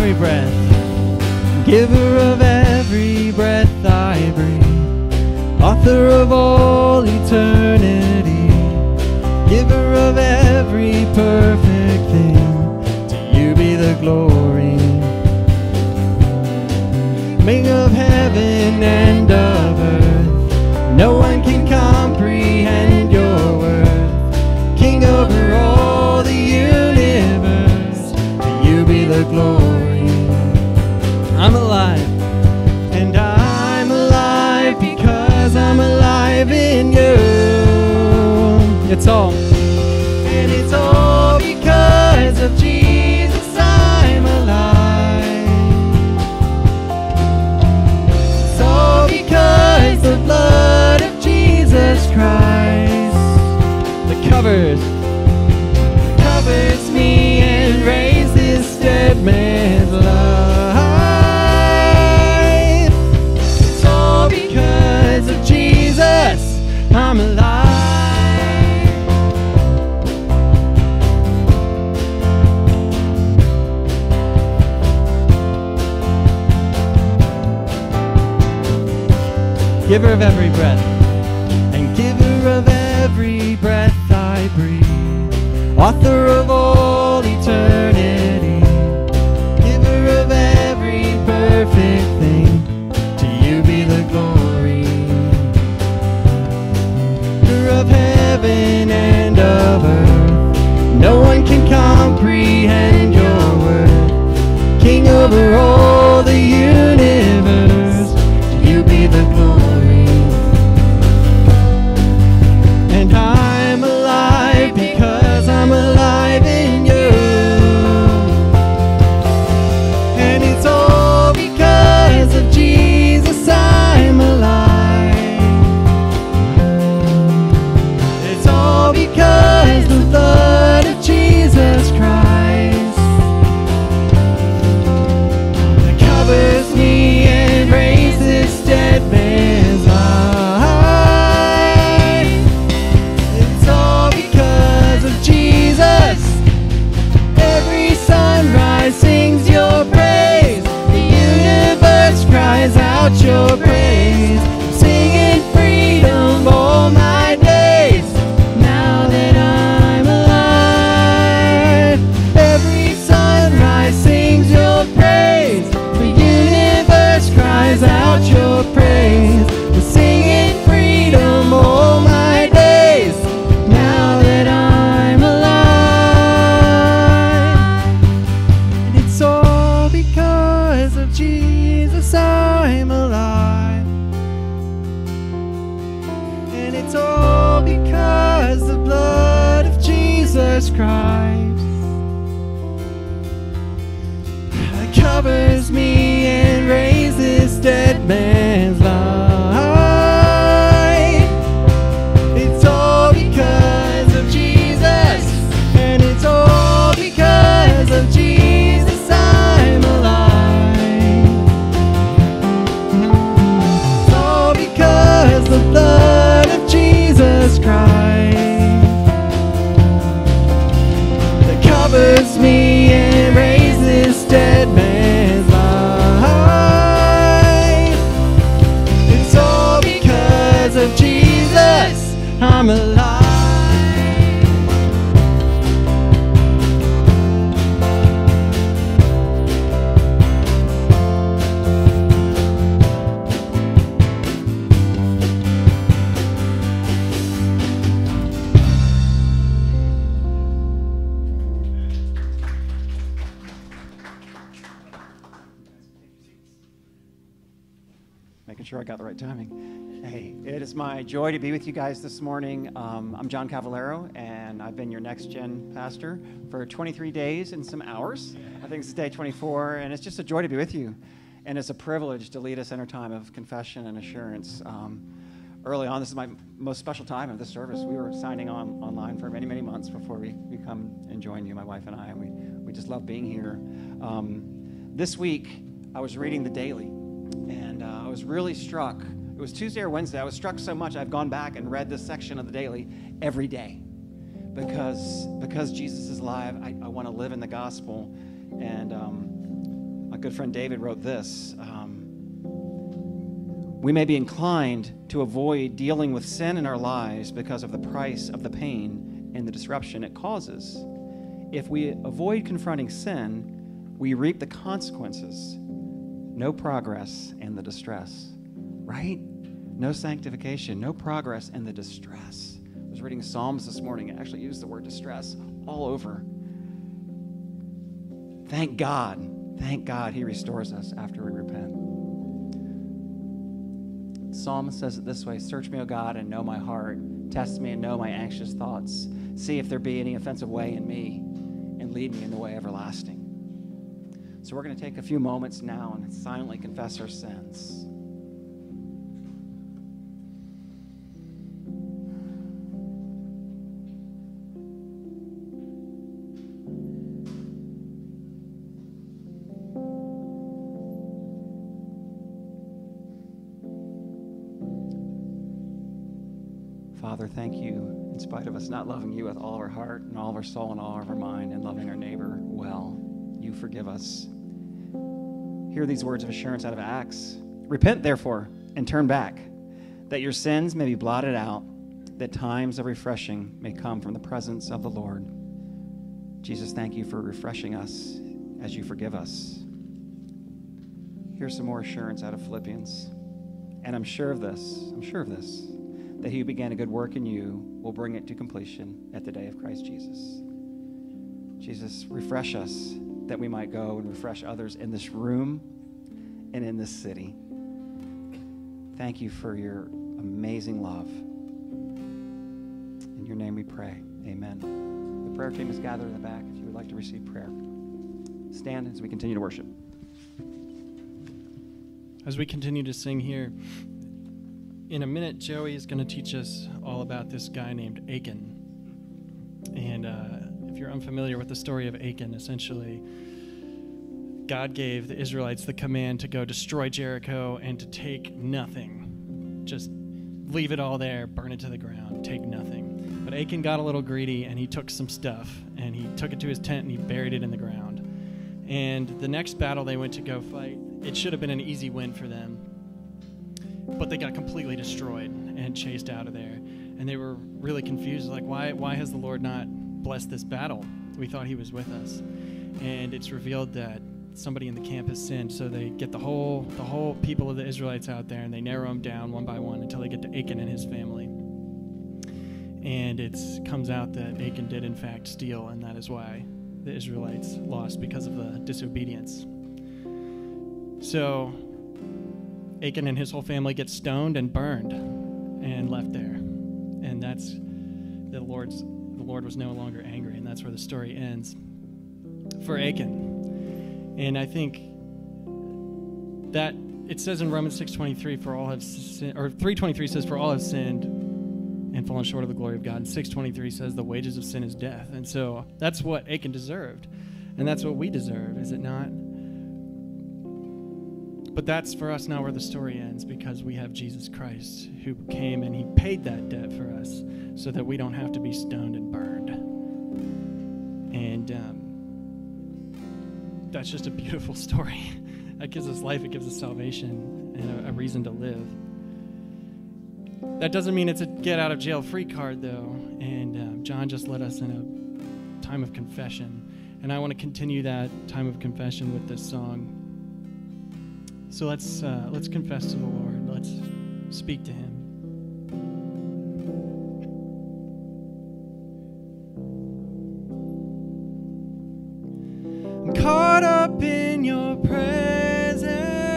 every breath, giver of every breath I breathe, author of all eternity, giver of every perfect thing, to you be the glory. Maker of heaven and of earth, no one can comprehend your worth, King over all the universe, to you be the glory. I'm alive, and I'm alive because I'm alive in you. It's all because of Jesus I'm alive. It's all because the blood of Jesus Christ that covers me and raises dead man's life. It's all because of Jesus I'm alive. Giver of every breath, and giver of every breath I breathe, author of all eternity, giver of every perfect thing, to you be the glory. Giver of heaven and of earth, no one can comprehend your worth, King over all the universe, to you be the glory. And I'm alive because I'm alive in you. And it's all because of Jesus I'm alive. It's all because the blood of Jesus Christ that covers me and raises dead man's life. It's all because of Jesus. Every sunrise sings your praise. The universe cries out your praise. I'm singing freedom all my days, now that I'm alive. Every sunrise sings your praise. The universe cries out your praise. I'm singing freedom all my days, now that I'm alive. And it's all because of Jesus I'm alive. And it's all because the blood of Jesus Christ that covers me and raises dead man's life. It's all because of Jesus, and it's all because of Jesus I'm alive. It's all because the blood of Jesus Christ that covers me and raises dead man's life. It's all because of Jesus I'm alive. Making sure I got the right timing. Hey, it is my joy to be with you guys this morning. I'm John Cavallero, and I've been your Next Gen pastor for 23 days and some hours. I think this is day 24, and it's just a joy to be with you. And it's a privilege to lead us in our time of confession and assurance. Early on, this is my most special time of this service. We were signing on online for many, many months before we come and join you, my wife and I, and we just love being here. This week, I was reading the Daily, and I was really struck. It was Tuesday or Wednesday. I was struck so much I've gone back and read this section of the Daily every day because Jesus is alive. I want to live in the gospel, and my good friend David wrote this. We may be inclined to avoid dealing with sin in our lives because of the price of the pain and the disruption it causes. If we avoid confronting sin, we reap the consequences. No progress and the distress, right? No sanctification, no progress and the distress. I was reading Psalms this morning. It actually used the word distress all over. Thank God he restores us after we repent. The psalmist says it this way: search me, O God, and know my heart. Test me and know my anxious thoughts. See if there be any offensive way in me, and lead me in the way everlasting. So we're going to take a few moments now and silently confess our sins. Father, thank you, in spite of us not loving you with all of our heart and all of our soul and all of our mind and loving our neighbor well, you forgive us. Hear these words of assurance out of Acts. Repent, therefore, and turn back, that your sins may be blotted out, that times of refreshing may come from the presence of the Lord. Jesus, thank you for refreshing us as you forgive us. Here's some more assurance out of Philippians. And I'm sure of this, that he who began a good work in you will bring it to completion at the day of Christ Jesus. Jesus, refresh us that we might go and refresh others in this room and in this city. Thank you for your amazing love. In your name we pray. Amen. The prayer team is gathered in the back if you would like to receive prayer. Stand as we continue to worship. As we continue to sing here, in a minute, Joey is going to teach us all about this guy named Achan. And if you're unfamiliar with the story of Achan, essentially, God gave the Israelites the command to go destroy Jericho and to take nothing. Just leave it all there, burn it to the ground, take nothing. But Achan got a little greedy, and he took some stuff, and he took it to his tent, and he buried it in the ground. And the next battle they went to go fight, it should have been an easy win for them. But they got completely destroyed and chased out of there. And they were really confused, like, why has the Lord not blessed this battle? We thought he was with us. And it's revealed that somebody in the camp has sinned, so they get the whole people of the Israelites out there, and they narrow them down one by one until they get to Achan and his family. And it comes out that Achan did in fact steal, and that is why the Israelites lost, because of the disobedience. So Achan and his whole family get stoned and burned and left there. And that's the Lord was no longer angry, and that's where the story ends for Achan. And I think that it says in Romans 6:23, for all have sinned, or 3:23 says, for all have sinned and fallen short of the glory of God. And 6:23 says the wages of sin is death. And so that's what Achan deserved. And that's what we deserve, is it not? But that's for us not where the story ends, because we have Jesus Christ who came and he paid that debt for us so that we don't have to be stoned and burned. And that's just a beautiful story. That gives us life, it gives us salvation and a reason to live. That doesn't mean it's a get out of jail free card though. And John just led us in a time of confession. And I want to continue that time of confession with this song. So let's confess to the Lord. Let's speak to him. I'm caught up in your presence.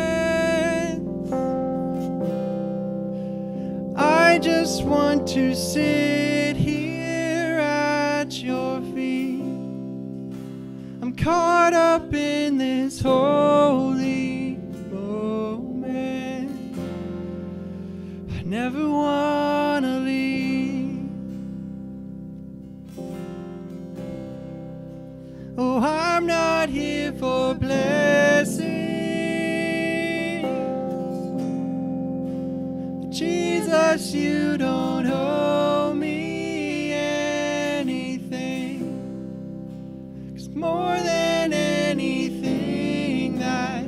I just want to sit here at your feet. I'm caught up in this holy never wanna leave. Oh, I'm not here for blessings. Jesus, you don't owe me anything. 'Cause more than anything that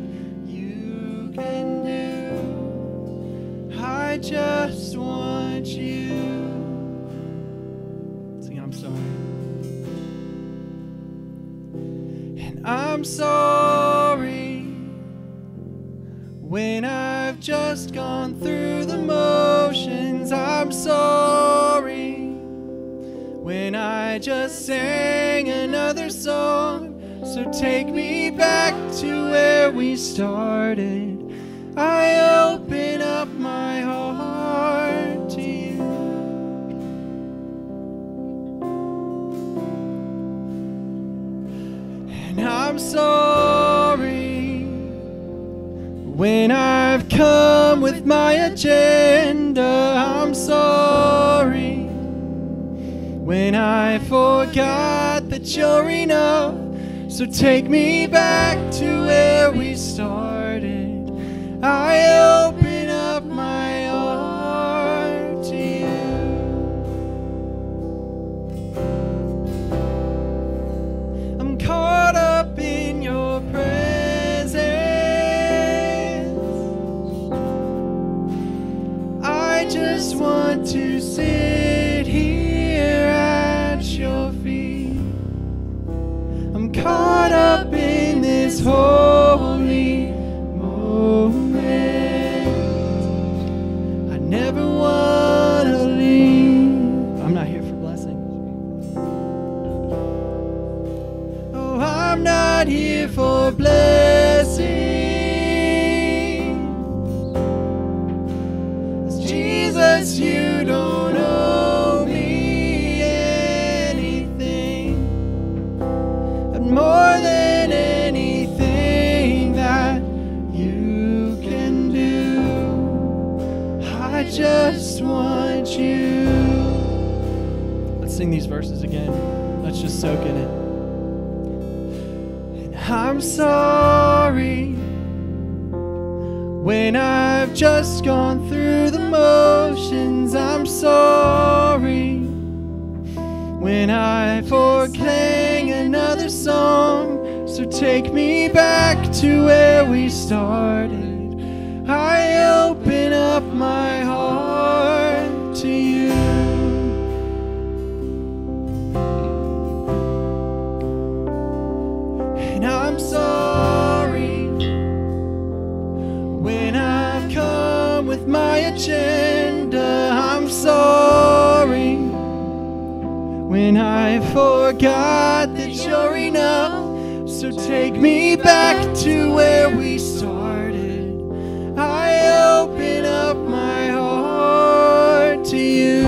just want you. Sing, I'm sorry. And I'm sorry when I've just gone through the motions. I'm sorry when I just sang another song. So take me back to where we started. I open up my heart to you. And I'm sorry when I've come with my agenda. I'm sorry when I forgot that you're enough. So take me back to where we started. I open up my heart to you. I'm caught up in your presence. I just want to sit here at your feet. I'm caught up in this holy moment. I never want to leave. I'm not here for blessings. Oh, I'm not here for blessings. Jesus, you don't owe me anything. And more than anything that you can do, I just want you. Let's sing these verses again. Let's just soak in it. And I'm sorry when I've just gone through the motions. I'm sorry when I forsang another song. So take me back to where we started. I open up my heart to you. And I'm sorry when I've come with my agenda. I'm sorry when I forgot that you're enough. So take me back to where we started. I open up my heart to you.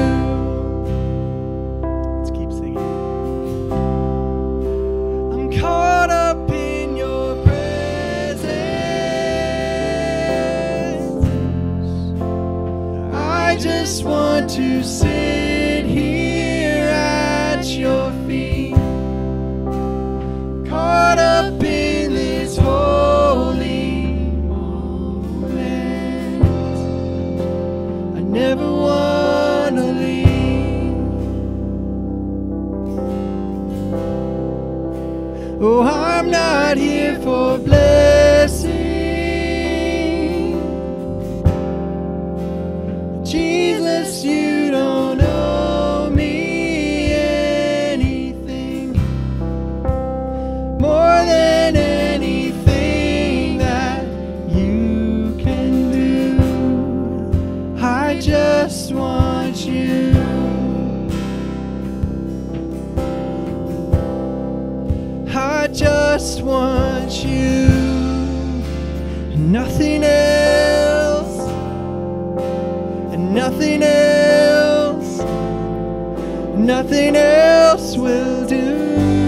Let's keep singing. I'm caught up in your presence. I just want to sit here at your feet. Caught up in this holy moment. I never want to leave. Oh, I'm not here for blessing. Jesus, you don't owe me anything. More than anything that you can do, I just want you. I just want you. Nothing else, and nothing else, nothing else will do.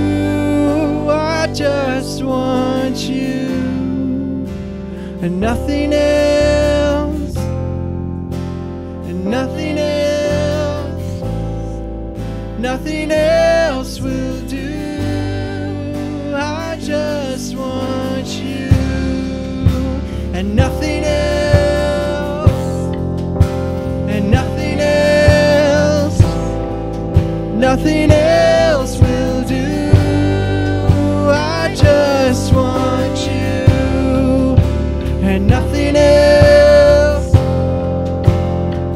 I just want you, and nothing else, and nothing else, nothing else will do. I just want you, and nothing else, and nothing else, nothing else will do. I just want you, and nothing else,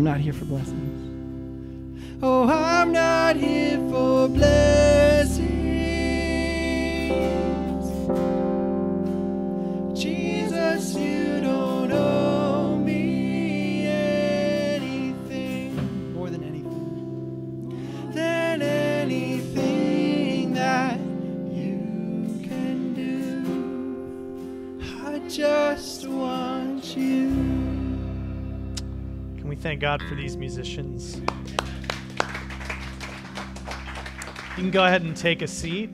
not here for blessings. Oh, I'm not here for blessings. Jesus, you don't owe me anything, more than anything that you can do. I just want you. Can we thank God for these musicians? You can go ahead and take a seat.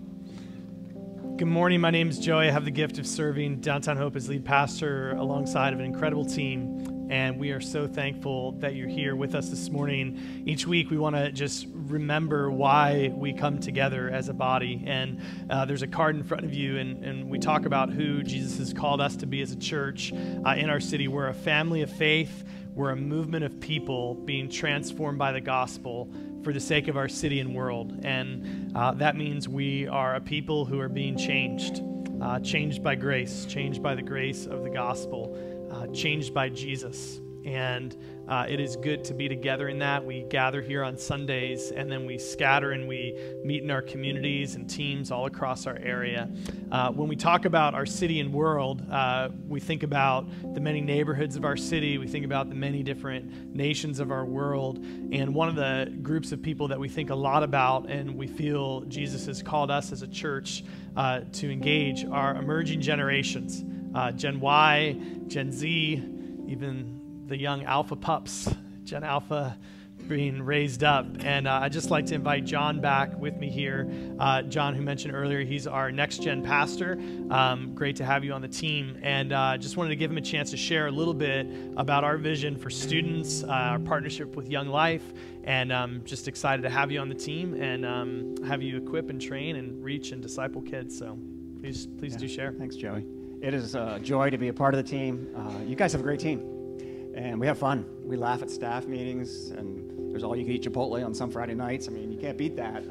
Good morning. My name is Joey. I have the gift of serving Downtown Hope as lead pastor alongside of an incredible team, and we are so thankful that you're here with us this morning. Each week, we want to just remember why we come together as a body, and there's a card in front of you, and we talk about who Jesus has called us to be as a church in our city. We're a family of faith. We're a movement of people being transformed by the gospel for the sake of our city and world. And that means we are a people who are being changed by grace, changed by the grace of the gospel, changed by Jesus. And it is good to be together in that. We gather here on Sundays, and then we scatter and we meet in our communities and teams all across our area. When we talk about our city and world, we think about the many neighborhoods of our city. We think about the many different nations of our world. And one of the groups of people that we think a lot about and we feel Jesus has called us as a church to engage are emerging generations, Gen Y, Gen Z, even the young Alpha pups, Gen Alpha being raised up. And I'd just like to invite John back with me here. John, who mentioned earlier, he's our next gen pastor. Great to have you on the team. And just wanted to give him a chance to share a little bit about our vision for students, our partnership with Young Life, and just excited to have you on the team and have you equip and train and reach and disciple kids. So please do share. Thanks, Joey. It is a joy to be a part of the team. You guys have a great team. And we have fun. We laugh at staff meetings, and there's all-you-can-eat Chipotle on some Friday nights. I mean, you can't beat that.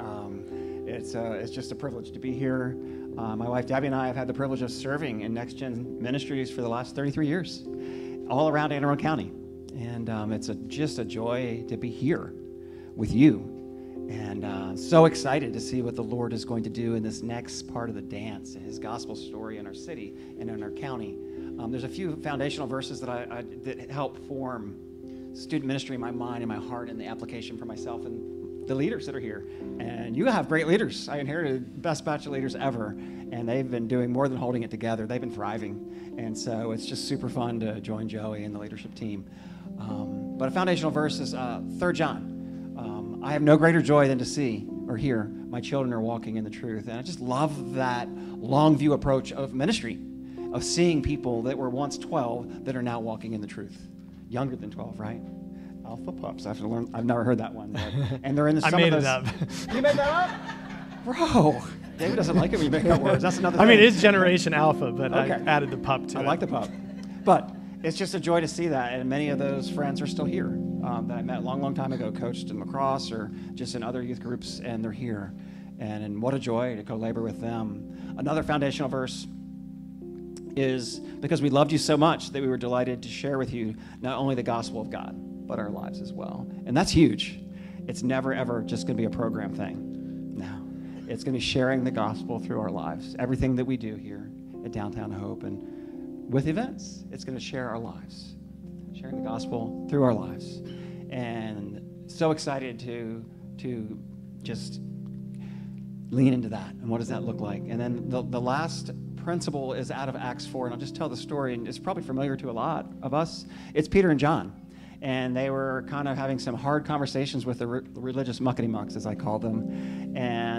It's just a privilege to be here. My wife, Debbie, and I have had the privilege of serving in Next Gen Ministries for the last 33 years, all around Anne Arundel County. And it's just a joy to be here with you. And so excited to see what the Lord is going to do in this next part of the dance, His gospel story in our city and in our county. There's a few foundational verses that help form student ministry in my mind and my heart and the application for myself and the leaders that are here. And you have great leaders. I inherited the best batch of leaders ever, and they've been doing more than holding it together. They've been thriving. And so it's just super fun to join Joey and the leadership team. But a foundational verse is 3 John. I have no greater joy than to see or hear my children are walking in the truth. And I just love that long view approach of ministry, of seeing people that were once 12 that are now walking in the truth. Younger than 12, right? Alpha pups. I have to learn. I've never heard that one. And they're in the. I made it up. You made that up, bro. David doesn't like it when you make up words. That's another thing. I mean, it's Generation Alpha, but okay. I added the pup to it. I like the pup, but it's just a joy to see that. And many of those friends are still here that I met a long, long time ago, coached in lacrosse or just in other youth groups, and they're here. And what a joy to co-labor with them. Another foundational verse is because we loved you so much that we were delighted to share with you not only the gospel of God, but our lives as well. And that's huge. It's never, ever just going to be a program thing. No. It's going to be sharing the gospel through our lives. Everything that we do here at Downtown Hope and with events, it's going to share our lives. Sharing the gospel through our lives. And so excited to just lean into that. And what does that look like? And then the last principle is out of Acts 4, and I'll just tell the story, and it's probably familiar to a lot of us. It's Peter and John, and they were kind of having some hard conversations with the religious muckety-mucks, as I call them,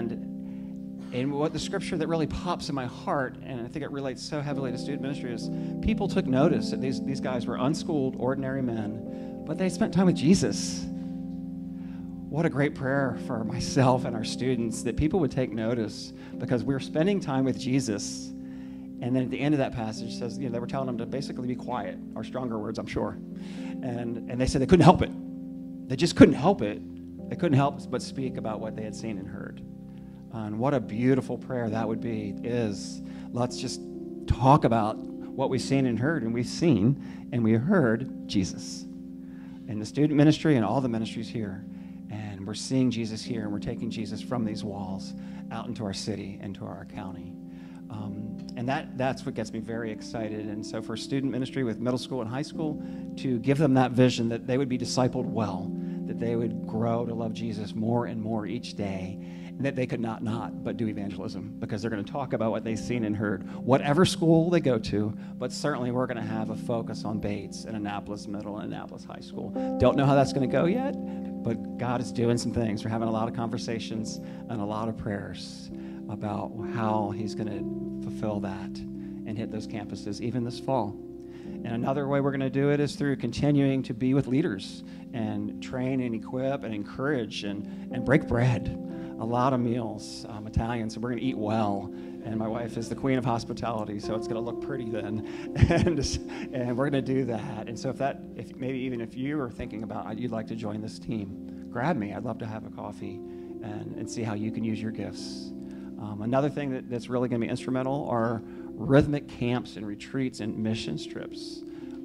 and what the scripture that really pops in my heart, and I think it relates so heavily to student ministry, is people took notice that these guys were unschooled, ordinary men, but they spent time with Jesus. What a great prayer for myself and our students, that people would take notice, because we're spending time with Jesus. And then at the end of that passage says, they were telling them to basically be quiet, or stronger words, I'm sure. And they said they couldn't help it. They just couldn't help it. They couldn't help but speak about what they had seen and heard. And what a beautiful prayer that would be, is let's just talk about what we've seen and heard. And we've seen and we heard Jesus. in the student ministry and all the ministries here. And we're seeing Jesus here, and we're taking Jesus from these walls out into our city and to our county. And that's what gets me very excited. And so for student ministry with middle school and high school, to give them that vision that they would be discipled well, that they would grow to love Jesus more and more each day, and that they could not but do evangelism, because they're going to talk about what they've seen and heard, whatever school they go to. But certainly we're going to have a focus on Bates and Annapolis Middle and Annapolis High School. Don't know how that's going to go yet, but God is doing some things. We're having a lot of conversations and a lot of prayers about how he's going to fulfill that and hit those campuses even this fall. And another way we're going to do it is through continuing to be with leaders and train and equip and encourage and break bread. A lot of meals, Italian, so we're going to eat well. And my wife is the queen of hospitality, so it's going to look pretty then. and we're going to do that. And so if maybe even if you are thinking about you'd like to join this team, grab me. I'd love to have a coffee and see how you can use your gifts. Another thing that's really going to be instrumental are rhythmic camps and retreats and mission trips.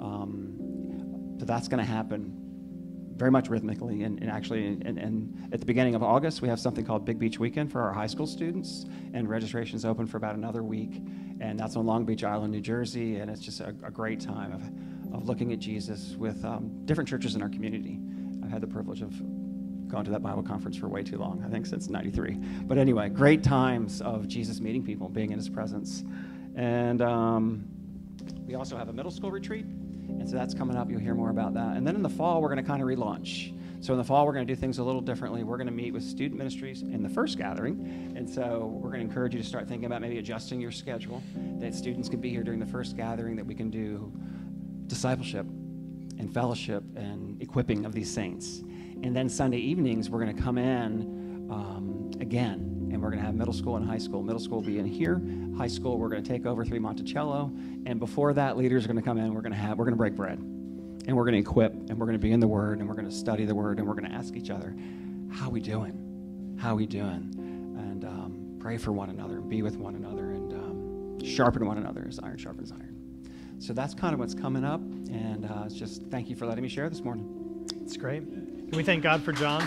So that's going to happen very much rhythmically. And actually, and at the beginning of August, we have something called Big Beach Weekend for our high school students, and registration is open for about another week. And that's on Long Beach Island, New Jersey, and it's just a great time of looking at Jesus with different churches in our community. I've had the privilege of gone to that Bible conference for way too long, I think since '93. But anyway, great times of Jesus meeting people, being in his presence. And we also have a middle school retreat, and so that's coming up. You'll hear more about that. And then in the fall, we're going to kind of relaunch. So in the fall, we're going to do things a little differently. We're going to meet with student ministries in the first gathering, and so we're going to encourage you to start thinking about maybe adjusting your schedule, that students can be here during the first gathering, that we can do discipleship and fellowship and equipping of these saints. And then Sunday evenings, we're going to come in again, and we're going to have middle school and high school. Middle school will be in here. High school, we're going to take over 3 Monticello. And before that, leaders are going to come in. We're going to break bread, and we're going to equip, and we're going to be in the Word, and we're going to study the Word, and we're going to ask each other, how we doing? How we doing? And pray for one another, and be with one another, and sharpen one another as iron sharpens iron. So that's kind of what's coming up, and it's just thank you for letting me share this morning. It's great. Can we thank God for John?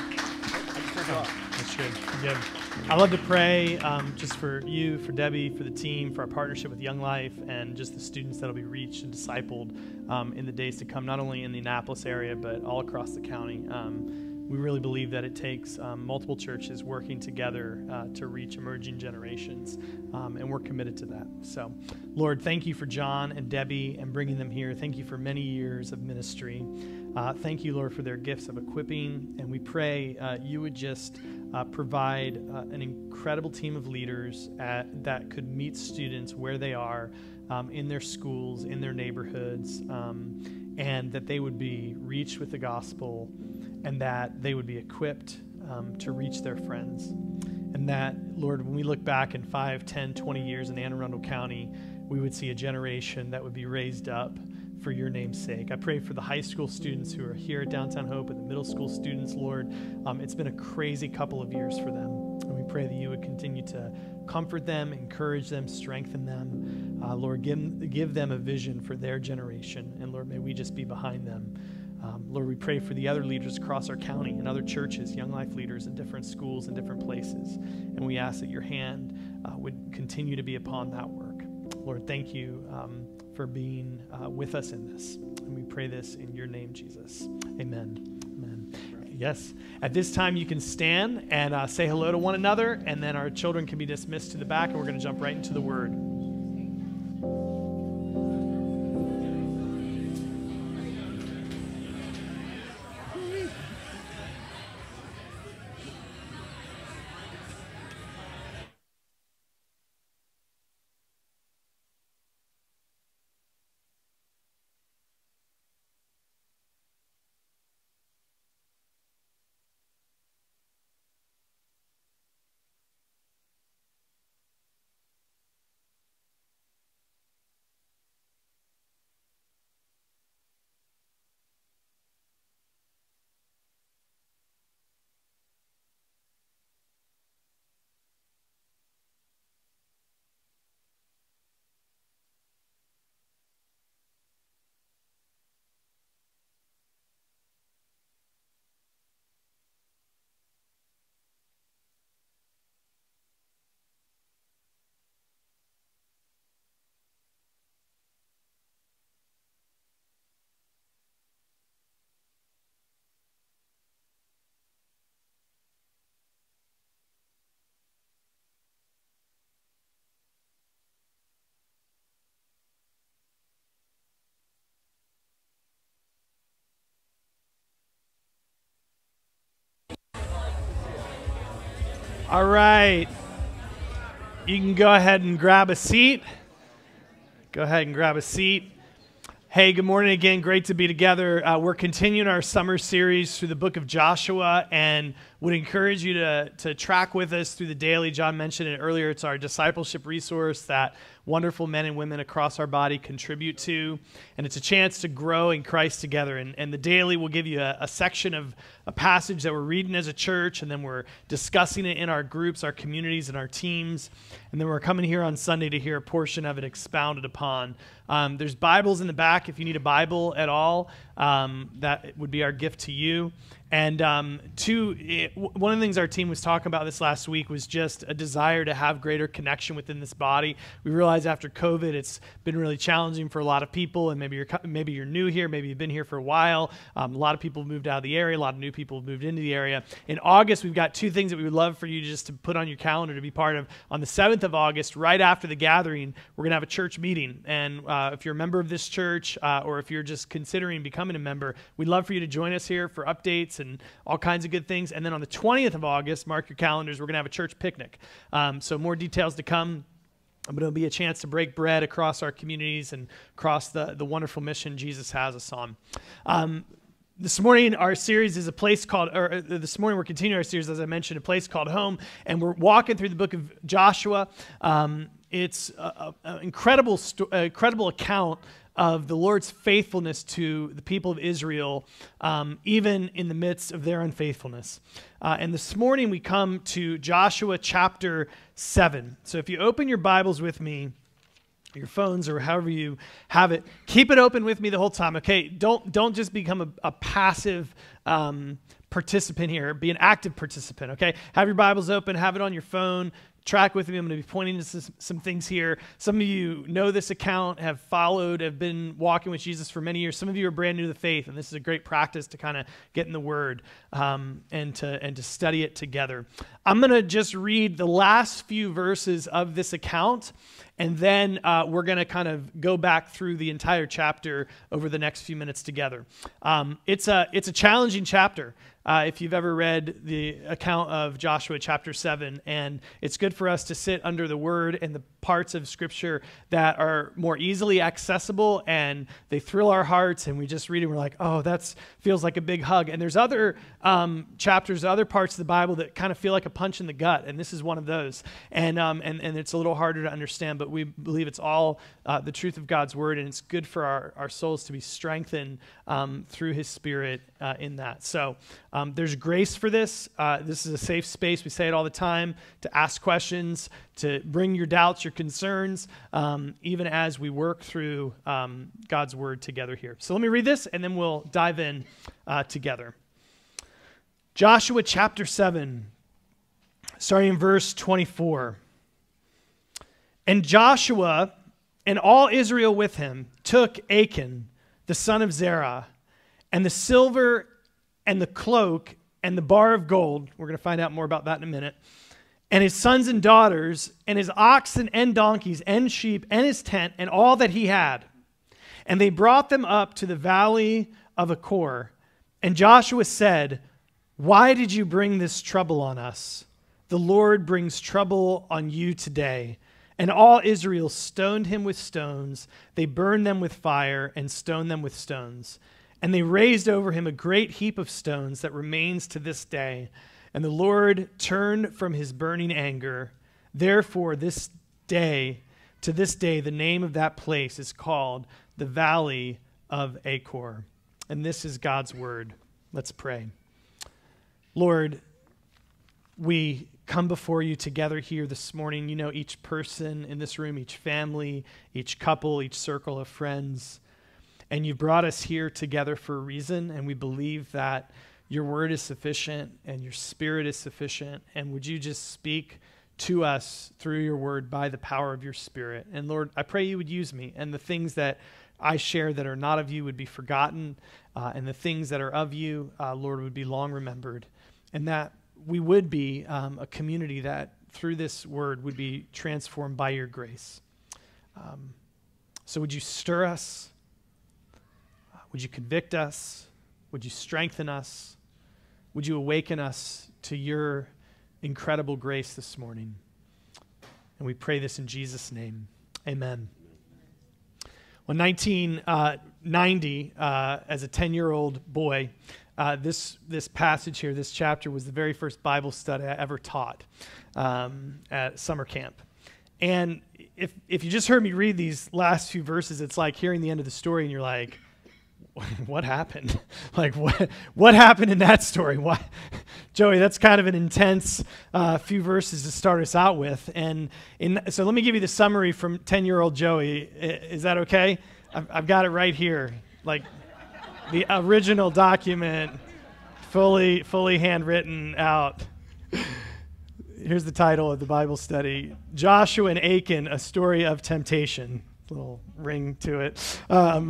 That's good. I'd love to pray just for you, for Debbie, for the team, for our partnership with Young Life, and just the students that will be reached and discipled in the days to come, not only in the Annapolis area, but all across the county. We really believe that it takes multiple churches working together to reach emerging generations, and we're committed to that. So, Lord, thank you for John and Debbie and bringing them here. Thank you for many years of ministry. Thank you, Lord, for their gifts of equipping, and we pray you would just provide an incredible team of leaders that could meet students where they are in their schools, in their neighborhoods, and that they would be reached with the gospel, and that they would be equipped to reach their friends. And that, Lord, when we look back in 5, 10, 20 years in Anne Arundel County, we would see a generation that would be raised up for your name's sake. I pray for the high school students who are here at Downtown Hope and the middle school students, Lord. It's been a crazy couple of years for them. And we pray that you would continue to comfort them, encourage them, strengthen them. Lord, give them a vision for their generation. And Lord, may we just be behind them. Lord, we pray for the other leaders across our county and other churches, Young Life leaders in different schools and different places. And we ask that your hand would continue to be upon that work. Lord, thank you for being with us in this. And we pray this in your name, Jesus. Amen. Amen. Yes. At this time, you can stand and say hello to one another, and then our children can be dismissed to the back, and we're going to jump right into the Word. All right. You can go ahead and grab a seat. Go ahead and grab a seat. Hey, good morning again. Great to be together. We're continuing our summer series through the book of Joshua and would encourage you to track with us through the daily. John mentioned it earlier. It's our discipleship resource that wonderful men and women across our body contribute to. And it's a chance to grow in Christ together. And the daily will give you a section of a passage that we're reading as a church, and then we're discussing it in our groups, our communities, and our teams. And then we're coming here on Sunday to hear a portion of it expounded upon. There's Bibles in the back if you need a Bible at all. That would be our gift to you. And one of the things our team was talking about this last week was just a desire to have greater connection within this body. We realized after COVID, it's been really challenging for a lot of people, and maybe you're new here, maybe you've been here for a while. A lot of people have moved out of the area, a lot of new people have moved into the area. In August, we've got two things that we would love for you just to put on your calendar to be part of. On the 7th of August, right after the gathering, we're going to have a church meeting. And if you're a member of this church, or if you're just considering becoming a member, we'd love for you to join us here for updates and all kinds of good things. And then on the 20th of August, mark your calendars, we're going to have a church picnic. So more details to come. But it'll be a chance to break bread across our communities and across the wonderful mission Jesus has us on. This morning, our series is this morning we're continuing our series, as I mentioned, a place called home. And we're walking through the book of Joshua. It's an incredible account of the Lord's faithfulness to the people of Israel, even in the midst of their unfaithfulness. And this morning we come to Joshua chapter 7. So if you open your Bibles with me, your phones or however you have it, keep it open with me the whole time, okay? Don't just become a passive participant here. Be an active participant, okay? Have your Bibles open, have it on your phone. Track with me. I'm going to be pointing to some things here. Some of you know this account, have been walking with Jesus for many years. Some of you are brand new to the faith, and this is a great practice to kind of get in the Word and to study it together. I'm going to just read the last few verses of this account, and then we're going to kind of go back through the entire chapter over the next few minutes together. It's a challenging chapter. If you've ever read the account of Joshua chapter 7, and it's good for us to sit under the Word and the parts of Scripture that are more easily accessible, and they thrill our hearts, and we just read it and we're like, oh, that feels like a big hug. And there's other chapters, other parts of the Bible that kind of feel like a punch in the gut, and this is one of those. And it's a little harder to understand, but we believe it's all the truth of God's Word, and it's good for our souls to be strengthened through His Spirit in that. So there's grace for this. This is a safe space. We say it all the time, to ask questions, to bring your doubts, your concerns, even as we work through God's Word together here. So let me read this, and then we'll dive in together. Joshua chapter 7, starting in verse 24. And Joshua and all Israel with him took Achan, the son of Zerah, and the silver and the cloak and the bar of gold. We're going to find out more about that in a minute. And his sons and daughters, and his oxen and donkeys and sheep and his tent and all that he had. And they brought them up to the valley of Achor. And Joshua said, why did you bring this trouble on us? The Lord brings trouble on you today. And all Israel stoned him with stones. They burned them with fire and stoned them with stones. And they raised over him a great heap of stones that remains to this day. And the Lord turned from his burning anger. Therefore, to this day, the name of that place is called the Valley of Achor. And this is God's word. Let's pray. Lord, we come before you together here this morning. You know each person in this room, each family, each couple, each circle of friends. And you brought us here together for a reason, and we believe that your word is sufficient and your spirit is sufficient. And would you just speak to us through your word by the power of your spirit? And Lord, I pray you would use me, and the things that I share that are not of you would be forgotten, and the things that are of you, Lord, would be long remembered. And that we would be a community that through this word would be transformed by your grace. So would you stir us? Would you convict us? Would you strengthen us? Would you awaken us to your incredible grace this morning. And we pray this in Jesus' name. Amen. Well, 1990, as a 10-year-old boy, this passage here, this chapter, was the very first Bible study I ever taught at summer camp. And if you just heard me read these last few verses, it's like hearing the end of the story and you're like, what happened? Like, what happened in that story? Why, Joey, that's kind of an intense few verses to start us out with. And so let me give you the summary from 10-year-old Joey. Is that okay? I've got it right here. Like, the original document, fully handwritten out. Here's the title of the Bible study: Joshua and Achan, a story of temptation. Little ring to it.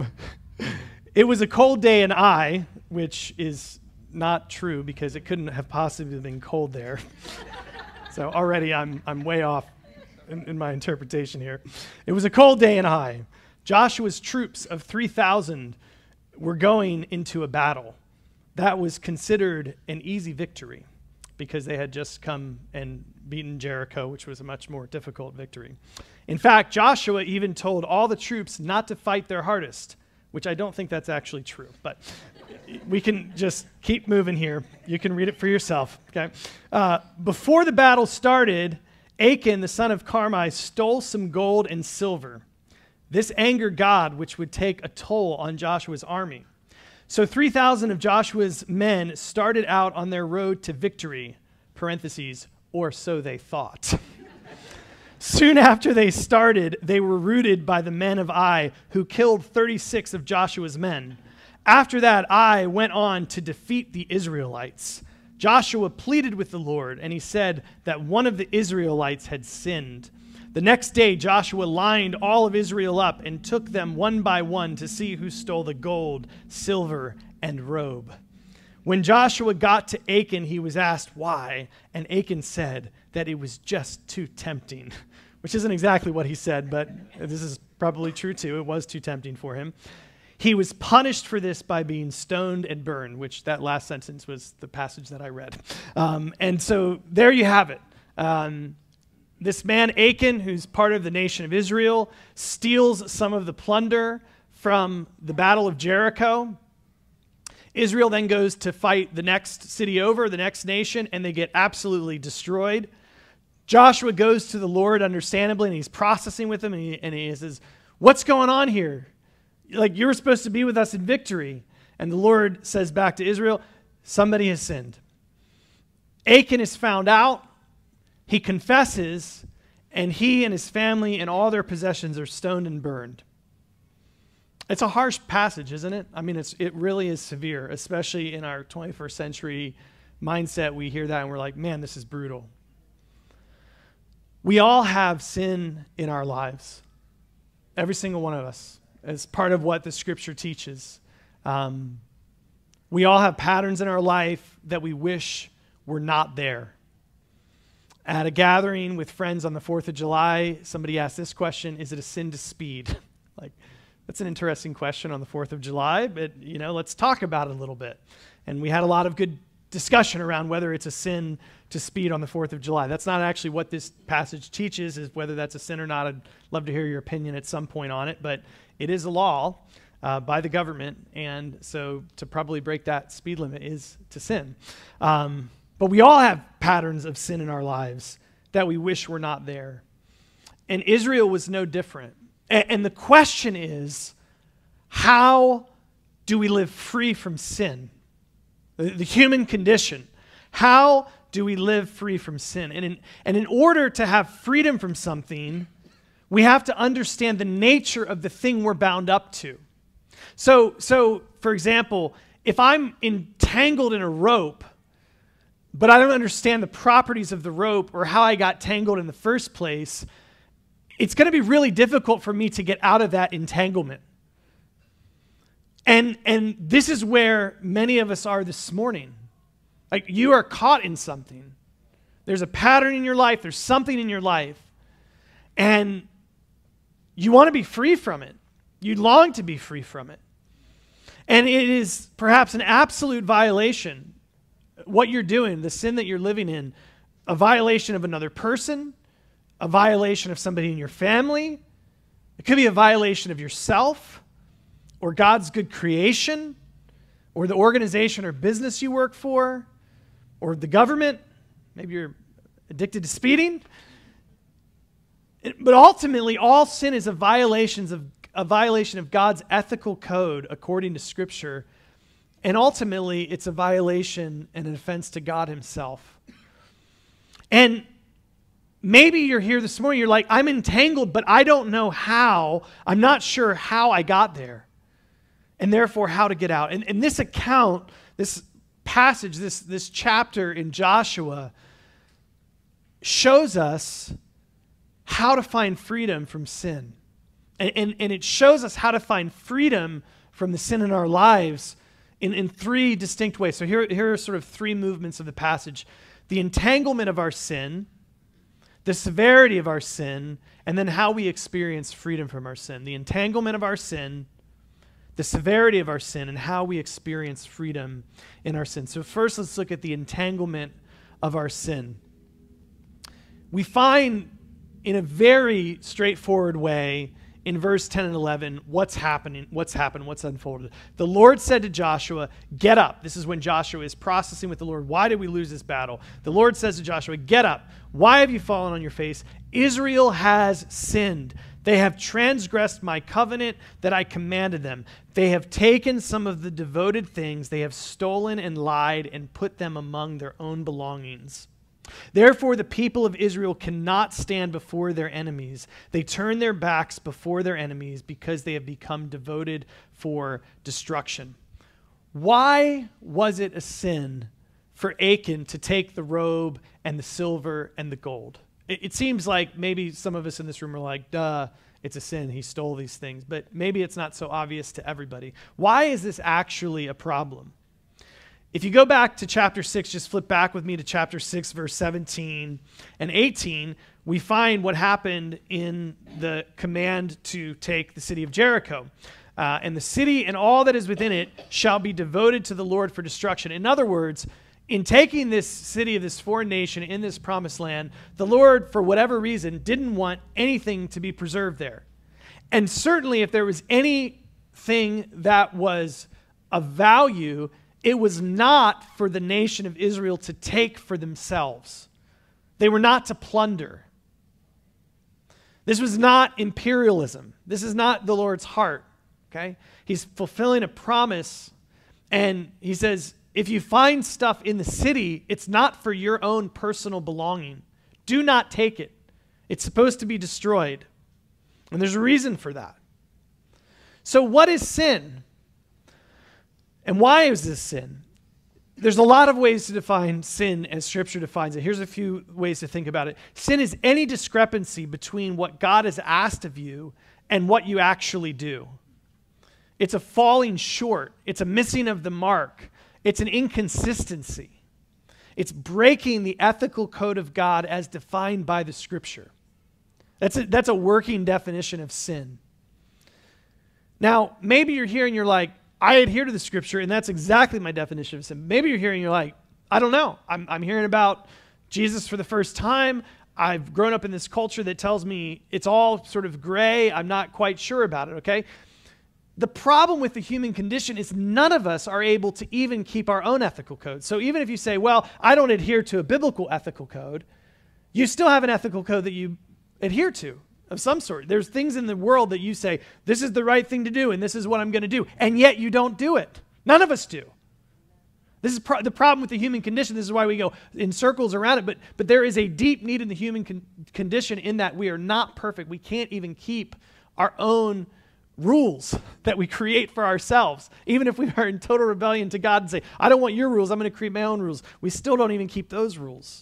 It was a cold day in Ai, which is not true because it couldn't have possibly been cold there. So already I'm way off in my interpretation here. It was a cold day in Ai. Joshua's troops of 3,000 were going into a battle. That was considered an easy victory because they had just come and beaten Jericho, which was a much more difficult victory. In fact, Joshua even told all the troops not to fight their hardest, which I don't think that's actually true, but we can just keep moving here. You can read it for yourself, okay? Before the battle started, Achan, the son of Carmi, stole some gold and silver. This angered God, which would take a toll on Joshua's army. So 3,000 of Joshua's men started out on their road to victory, parentheses, or so they thought. Soon after they started, they were routed by the men of Ai, who killed 36 of Joshua's men. After that, Ai went on to defeat the Israelites. Joshua pleaded with the Lord, and he said that one of the Israelites had sinned. The next day, Joshua lined all of Israel up and took them one by one to see who stole the gold, silver, and robe. When Joshua got to Achan, he was asked why, and Achan said that it was just too tempting, which isn't exactly what he said, but this is probably true too. It was too tempting for him. He was punished for this by being stoned and burned, which that last sentence was the passage that I read. And so there you have it. This man, Achan, who's part of the nation of Israel, steals some of the plunder from the Battle of Jericho. Israel then goes to fight the next city over, the next nation, and they get absolutely destroyed. Joshua goes to the Lord, understandably, and he's processing with him, and he says, what's going on here? Like, you were supposed to be with us in victory. And the Lord says back to Israel, somebody has sinned. Achan is found out. He confesses, and he and his family and all their possessions are stoned and burned. It's a harsh passage, isn't it? I mean, it really is severe, especially in our 21st century mindset. We hear that and we're like, man, this is brutal. We all have sin in our lives, every single one of us, as part of what the Scripture teaches. We all have patterns in our life that we wish were not there. At a gathering with friends on the 4th of July, somebody asked this question: is it a sin to speed? Like, that's an interesting question on the 4th of July, but, let's talk about it a little bit. And we had a lot of good discussion around whether it's a sin to speed on the 4th of July. That's not actually what this passage teaches, is whether that's a sin or not. I'd love to hear your opinion at some point on it, but it is a law by the government, and so to probably break that speed limit is to sin. But we all have patterns of sin in our lives that we wish were not there. And Israel was no different. And the question is, how do we live free from sin? The human condition. How do we live free from sin? And in order to have freedom from something, we have to understand the nature of the thing we're bound up to. So for example, if I'm entangled in a rope, but I don't understand the properties of the rope or how I got tangled in the first place, it's going to be really difficult for me to get out of that entanglement. And this is where many of us are this morning. Like, you are caught in something. There's a pattern in your life. There's something in your life. And you want to be free from it. You long to be free from it. And it is perhaps an absolute violation, what you're doing, the sin that you're living in, a violation of another person, a violation of somebody in your family. It could be a violation of yourself or God's good creation or the organization or business you work for or the government. Maybe you're addicted to speeding. But ultimately, all sin is a violation of God's ethical code according to Scripture. And ultimately, it's a violation and an offense to God himself. And maybe you're here this morning, you're like, I'm entangled, but I don't know how. I'm not sure how I got there. And therefore, how to get out. And this account, this passage, this chapter in Joshua shows us how to find freedom from sin. And it shows us how to find freedom from the sin in our lives in three distinct ways. So here are sort of three movements of the passage. The entanglement of our sin, the severity of our sin, and then how we experience freedom from our sin. The entanglement of our sin, the severity of our sin, and how we experience freedom in our sin. So first, let's look at the entanglement of our sin. We find in a very straightforward way in verse 10 and 11 what's happened, what's unfolded. The Lord said to Joshua, get up. This is when Joshua is processing with the Lord. Why did we lose this battle? The Lord says to Joshua, get up. Why have you fallen on your face? Israel has sinned. They have transgressed my covenant that I commanded them. They have taken some of the devoted things. They have stolen and lied and put them among their own belongings. Therefore, the people of Israel cannot stand before their enemies. They turn their backs before their enemies because they have become devoted for destruction. Why was it a sin for Achan to take the robe and the silver and the gold? It seems like maybe some of us in this room are like, duh, it's a sin. He stole these things. But maybe it's not so obvious to everybody. Why is this actually a problem? If you go back to chapter 6, just flip back with me to chapter 6, verse 17 and 18, we find what happened in the command to take the city of Jericho. And the city and all that is within it shall be devoted to the Lord for destruction. In other words, in taking this city of this foreign nation in this promised land, the Lord, for whatever reason, didn't want anything to be preserved there. And certainly if there was anything that was of value, it was not for the nation of Israel to take for themselves. They were not to plunder. This was not imperialism. This is not the Lord's heart, okay? He's fulfilling a promise, and he says, if you find stuff in the city, it's not for your own personal belonging. Do not take it. It's supposed to be destroyed. And there's a reason for that. So what is sin? And why is this sin? There's a lot of ways to define sin as Scripture defines it. Here's a few ways to think about it. Sin is any discrepancy between what God has asked of you and what you actually do. It's a falling short. It's a missing of the mark. It's an inconsistency. It's breaking the ethical code of God as defined by the Scripture. That's a working definition of sin. Now, maybe you're here and you're like, I adhere to the Scripture, and that's exactly my definition of sin. Maybe you're here and you're like, I don't know. I'm hearing about Jesus for the first time. I've grown up in this culture that tells me it's all sort of gray. I'm not quite sure about it, okay? The problem with the human condition is none of us are able to even keep our own ethical code. So even if you say, well, I don't adhere to a biblical ethical code, you still have an ethical code that you adhere to. Of some sort. There's things in the world that you say, this is the right thing to do, and this is what I'm going to do, and yet you don't do it. None of us do. This is the problem with the human condition. This is why we go in circles around it, but there is a deep need in the human condition in that we are not perfect. We can't even keep our own rules that we create for ourselves. Even if we are in total rebellion to God and say, I don't want your rules, I'm going to create my own rules. We still don't even keep those rules.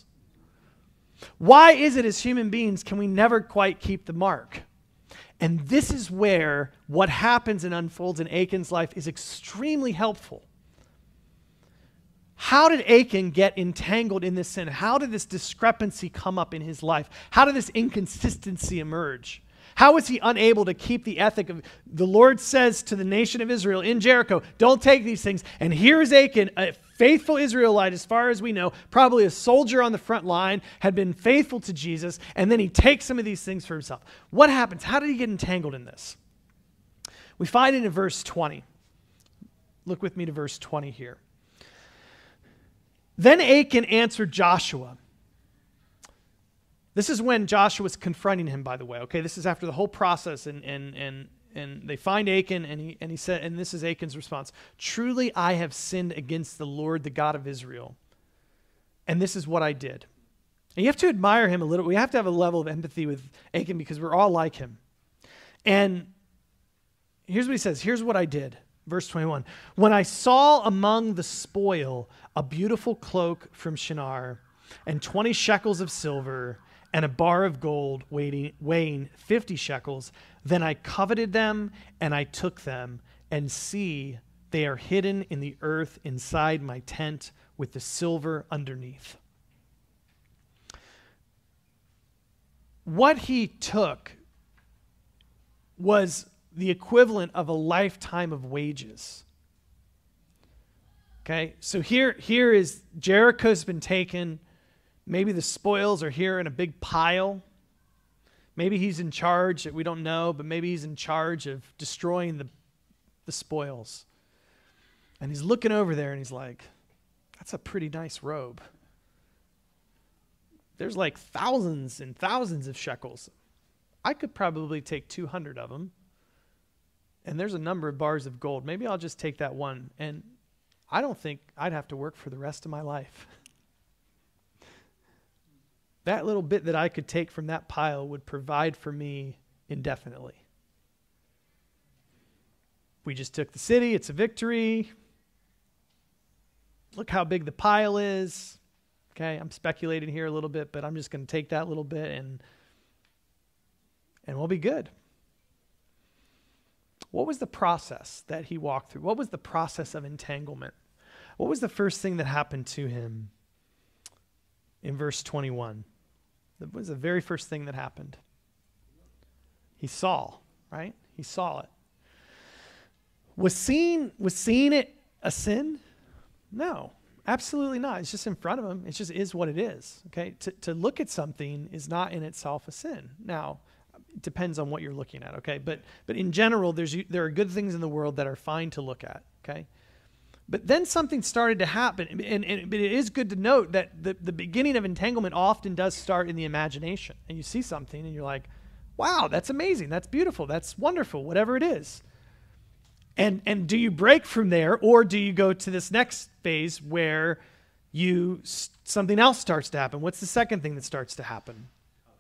Why is it as human beings can we never quite keep the mark? And this is where what happens and unfolds in Achan's life is extremely helpful. How did Achan get entangled in this sin? How did this discrepancy come up in his life? How did this inconsistency emerge? How was he unable to keep the ethic of the Lord says to the nation of Israel in Jericho, don't take these things. And here's Achan, a faithful Israelite as far as we know, probably a soldier on the front line, had been faithful to Jesus, and then he takes some of these things for himself. What happens? How did he get entangled in this? We find it in verse 20. Look with me to verse 20 here. Then Achan answered Joshua. This is when Joshua's confronting him, by the way. Okay, this is after the whole process, and they find Achan, and he said, and this is Achan's response: "Truly, I have sinned against the Lord, the God of Israel, and this is what I did." And you have to admire him a little. We have to have a level of empathy with Achan because we're all like him. And here's what he says. Here's what I did. Verse 21. When I saw among the spoil a beautiful cloak from Shinar and 20 shekels of silver and a bar of gold weighing 50 shekels, then I coveted them and I took them, and see, they are hidden in the earth inside my tent with the silver underneath. What he took was the equivalent of a lifetime of wages. Okay, so here is Jericho's been taken. Maybe the spoils are here in a big pile. Maybe he's in charge, we don't know, but maybe he's in charge of destroying the spoils. And he's looking over there and he's like, that's a pretty nice robe. There's like thousands and thousands of shekels. I could probably take 200 of them. And there's a number of bars of gold. Maybe I'll just take that one. And I don't think I'd have to work for the rest of my life. That little bit that I could take from that pile would provide for me indefinitely. We just took the city. It's a victory. Look how big the pile is. Okay, I'm speculating here a little bit, but I'm just going to take that little bit and we'll be good. What was the process that he walked through? What was the process of entanglement? What was the first thing that happened to him in verse 21? That was the very first thing that happened. He saw, right? He saw it. Was seeing it a sin? No, absolutely not. It's just in front of him. It just is what it is. Okay, to look at something is not in itself a sin. Now, it depends on what you're looking at. Okay, but in general, there are good things in the world that are fine to look at. Okay, but then something started to happen, but it is good to note that the beginning of entanglement often does start in the imagination, and you see something and you're like, wow, that's amazing, that's beautiful, that's wonderful, whatever it is. And do you break from there, or do you go to this next phase where something else starts to happen? What's the second thing that starts to happen?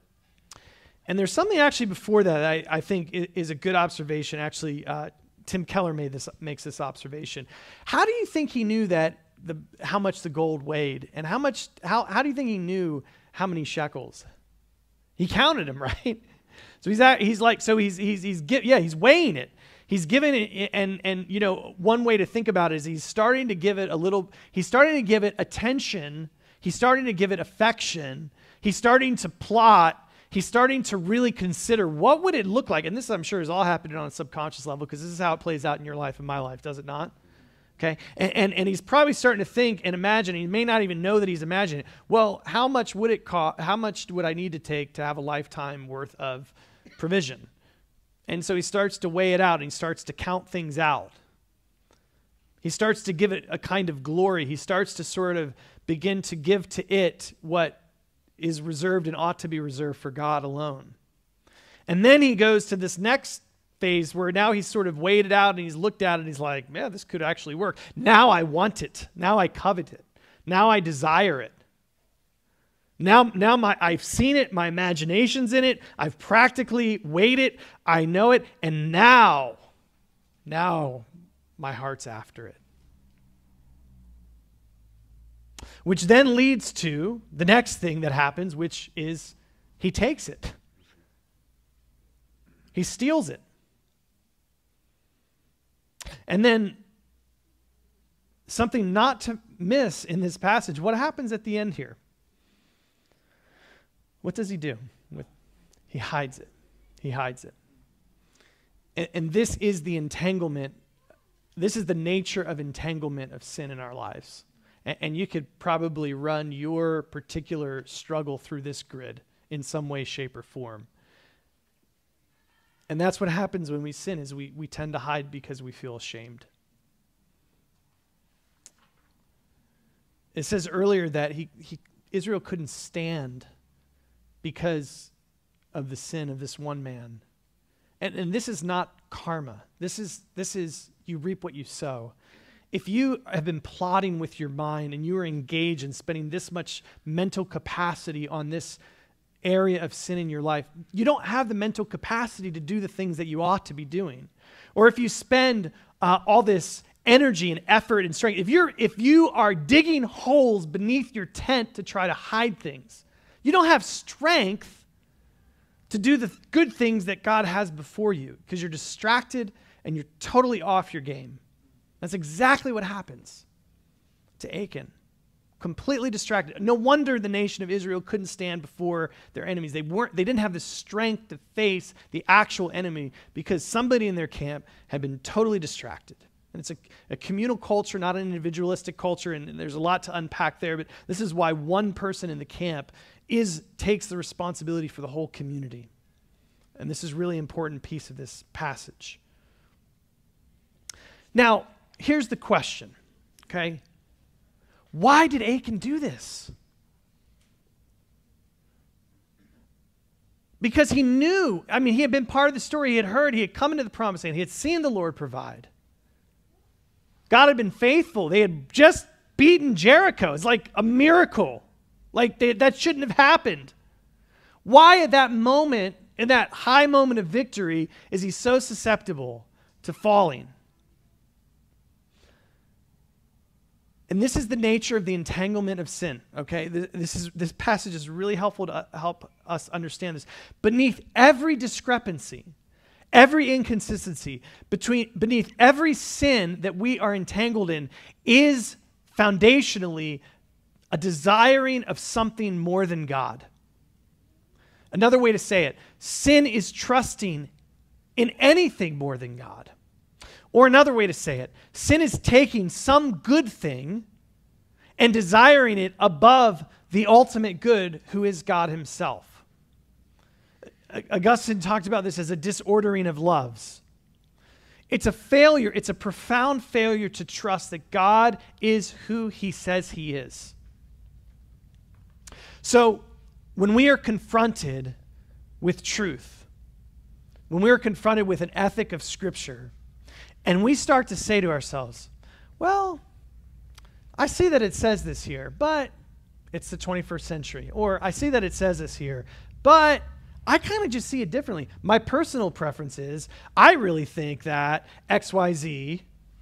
And there's something actually before that I think is a good observation. Actually, Tim Keller makes this observation. How do you think he knew that how much the gold weighed, and how do you think he knew how many shekels? He counted them, right? So he's weighing it. He's giving it, and you know, one way to think about it is he's starting to give it attention. He's starting to give it affection. He's starting to plot. He's starting to really consider what would it look like. And this, I'm sure, is all happening on a subconscious level, because this is how it plays out in your life and my life, does it not? Okay, and he's probably starting to think and imagine. He may not even know that he's imagining. Well, how much would it cost? How much would I need to take to have a lifetime worth of provision? And so he starts to weigh it out, and he starts to count things out. He starts to give it a kind of glory. He starts to sort of begin to give to it what is reserved and ought to be reserved for God alone. And then he goes to this next phase where now he's sort of weighed it out, and he's looked at it, and he's like, yeah, this could actually work. Now I want it. Now I covet it. Now I desire it. Now I've seen it, my imagination's in it, I've practically weighed it, I know it, and now my heart's after it. Which then leads to the next thing that happens, which is he takes it. He steals it. And then something not to miss in this passage, what happens at the end here? What does he do? He hides it. He hides it. And this is the entanglement. This is the nature of entanglement of sin in our lives. And you could probably run your particular struggle through this grid in some way, shape, or form. And that's what happens when we sin, is we tend to hide because we feel ashamed. It says earlier that Israel couldn't stand because of the sin of this one man. And this is not karma. This is you reap what you sow. If you have been plotting with your mind and you are engaged in spending this much mental capacity on this area of sin in your life, you don't have the mental capacity to do the things that you ought to be doing. Or if you spend all this energy and effort and strength, if you are digging holes beneath your tent to try to hide things, you don't have strength to do the good things that God has before you because you're distracted and you're totally off your game. That's exactly what happens to Achan. Completely distracted. No wonder the nation of Israel couldn't stand before their enemies. They didn't have the strength to face the actual enemy because somebody in their camp had been totally distracted. And it's a communal culture, not an individualistic culture, and there's a lot to unpack there, but this is why one person in the camp takes the responsibility for the whole community. And this is a really important piece of this passage. Now, here's the question, okay? Why did Achan do this? Because he knew, he had been part of the story. He had heard, he had come into the promised land. He had seen the Lord provide. God had been faithful. They had just beaten Jericho. It's like a miracle. That shouldn't have happened. Why at that moment, in that high moment of victory, is he so susceptible to falling? And this is the nature of the entanglement of sin, okay? This passage is really helpful to help us understand this. Beneath every discrepancy, every inconsistency, beneath every sin that we are entangled in is foundationally a desiring of something more than God. Another way to say it, sin is trusting in anything more than God. Or another way to say it, sin is taking some good thing and desiring it above the ultimate good, who is God himself. Augustine talked about this as a disordering of loves. It's a failure, it's a profound failure to trust that God is who he says he is. So, when we are confronted with truth, when we are confronted with an ethic of Scripture, and we start to say to ourselves, well, I see that it says this here, but it's the 21st century. Or I see that it says this here, but I kind of just see it differently. My personal preference is, I really think that XYZ.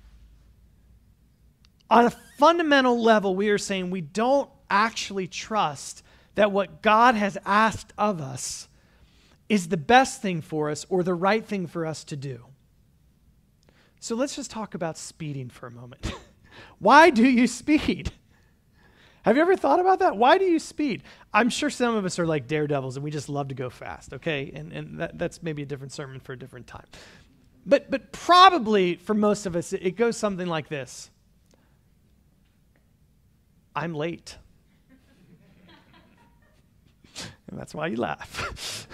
On a fundamental level, we are saying we don't actually trust that what God has asked of us is the best thing for us or the right thing for us to do. So let's just talk about speeding for a moment. Why do you speed? Have you ever thought about that? Why do you speed? I'm sure some of us are like daredevils and we just love to go fast, okay? And that's maybe a different sermon for a different time. But probably for most of us, it goes something like this. I'm late. And that's why you laugh.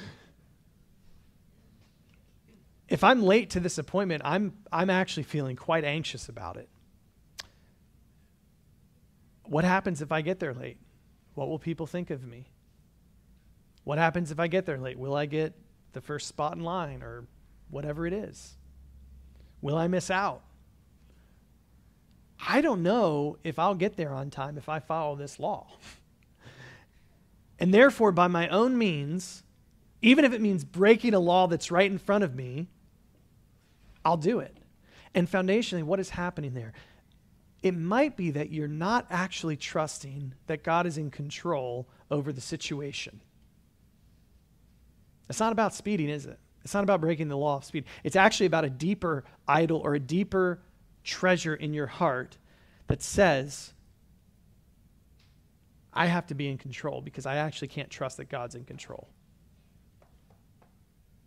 If I'm late to this appointment, I'm actually feeling quite anxious about it. What happens if I get there late? What will people think of me? What happens if I get there late? Will I get the first spot in line or whatever it is? Will I miss out? I don't know if I'll get there on time if I follow this law. And therefore, by my own means, even if it means breaking a law that's right in front of me, I'll do it. And foundationally, what is happening there? It might be that you're not actually trusting that God is in control over the situation. It's not about speeding, is it? It's not about breaking the law of speed. It's actually about a deeper idol or a deeper treasure in your heart that says, I have to be in control because I actually can't trust that God's in control.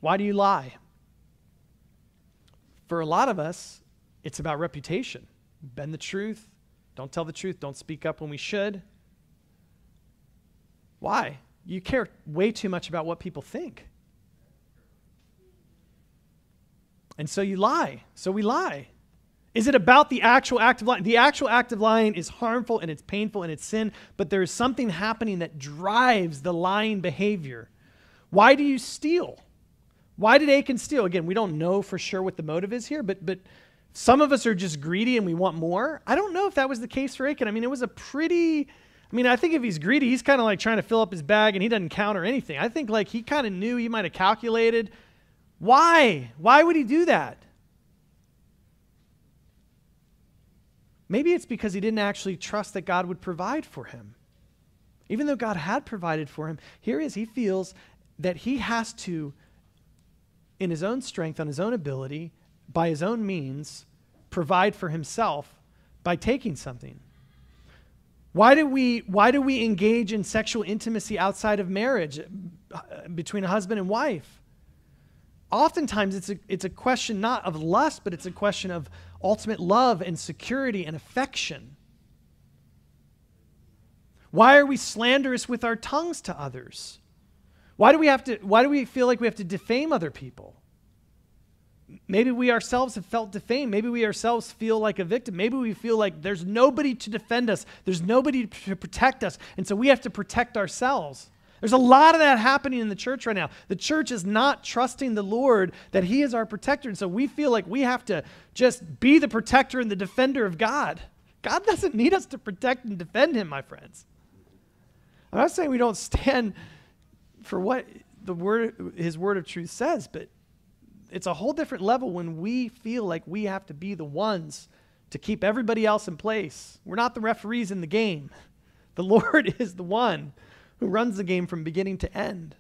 Why do you lie? For a lot of us, it's about reputation. Bend the truth. Don't tell the truth. Don't speak up when we should. Why? You care way too much about what people think. And so you lie. So we lie. Is it about the actual act of lying? The actual act of lying is harmful and it's painful and it's sin, but there is something happening that drives the lying behavior. Why do you steal? Why did Achan steal? Again, we don't know for sure what the motive is here, but some of us are just greedy and we want more. I don't know if that was the case for Achan. I mean, it was a pretty... I think if he's greedy, he's kind of like trying to fill up his bag and he doesn't counter anything. I think like he kind of knew, he might have calculated. Why? Why would he do that? Maybe it's because he didn't actually trust that God would provide for him. Even though God had provided for him, here he feels that he has to, in his own strength, on his own ability, by his own means, provide for himself by taking something. Why do we engage in sexual intimacy outside of marriage between a husband and wife? Oftentimes it's a question not of lust, but it's a question of ultimate love and security and affection. Why are we slanderous with our tongues to others? Why do we feel like we have to defame other people? Maybe we ourselves have felt defamed. Maybe we ourselves feel like a victim. Maybe we feel like there's nobody to defend us. There's nobody to protect us. And so we have to protect ourselves. There's a lot of that happening in the church right now. The church is not trusting the Lord that he is our protector. And so we feel like we have to just be the protector and the defender of God. God doesn't need us to protect and defend him, my friends. I'm not saying we don't stand for what his word of truth says, but it's a whole different level when we feel like we have to be the ones to keep everybody else in place. We're not the referees in the game. The Lord is the one who runs the game from beginning to end.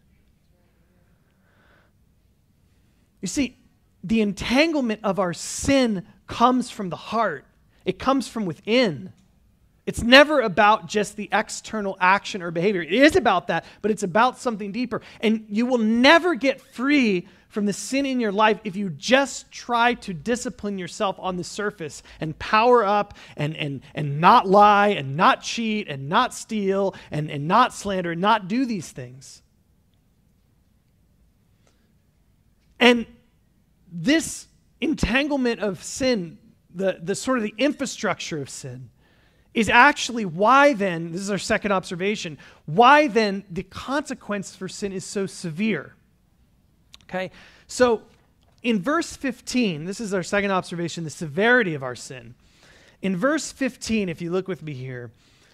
You see, the entanglement of our sin comes from the heart. It comes from within. It's never about just the external action or behavior. It is about that, but it's about something deeper. And you will never get free from the sin in your life if you just try to discipline yourself on the surface and power up and not lie and not cheat and not steal and not slander and not do these things. And this entanglement of sin, the sort of the infrastructure of sin, is actually why then, this is our second observation, why then the consequence for sin is so severe. Okay, so in verse 15, this is our second observation, the severity of our sin. In verse 15, if you look with me here,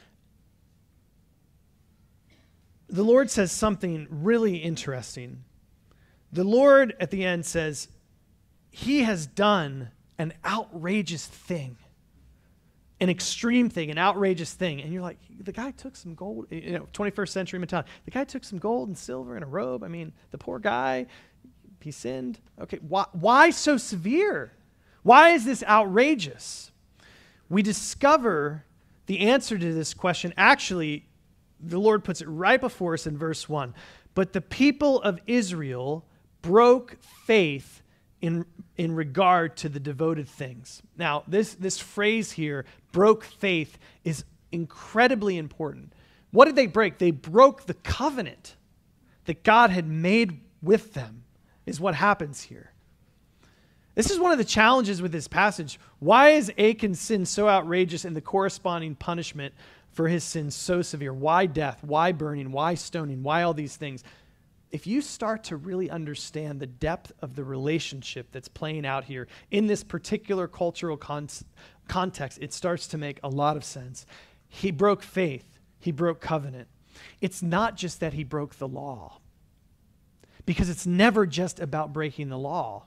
the Lord says something really interesting. The Lord at the end says, he has done an outrageous thing, an extreme thing, an outrageous thing. And you're like, the guy took some gold, 21st century mentality. The guy took some gold and silver and a robe. I mean, the poor guy, he sinned. Okay, why so severe? Why is this outrageous? We discover the answer to this question. Actually, the Lord puts it right before us in verse 1. But the people of Israel broke faith in regard to the devoted things. Now, this phrase here, broke faith, is incredibly important. What did they break? They broke the covenant that God had made with them, is what happens here. This is one of the challenges with this passage. Why is Achan's sin so outrageous and the corresponding punishment for his sin so severe? Why death? Why burning? Why stoning? Why all these things? If you start to really understand the depth of the relationship that's playing out here in this particular cultural context, it starts to make a lot of sense. He broke faith. He broke covenant. It's not just that he broke the law, because it's never just about breaking the law.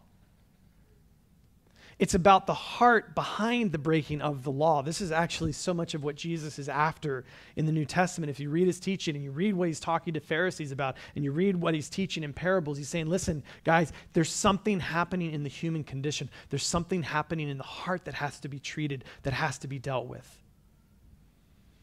It's about the heart behind the breaking of the law. This is actually so much of what Jesus is after in the New Testament. If you read his teaching and you read what he's talking to Pharisees about and you read what he's teaching in parables, he's saying, listen, guys, there's something happening in the human condition. There's something happening in the heart that has to be treated, that has to be dealt with.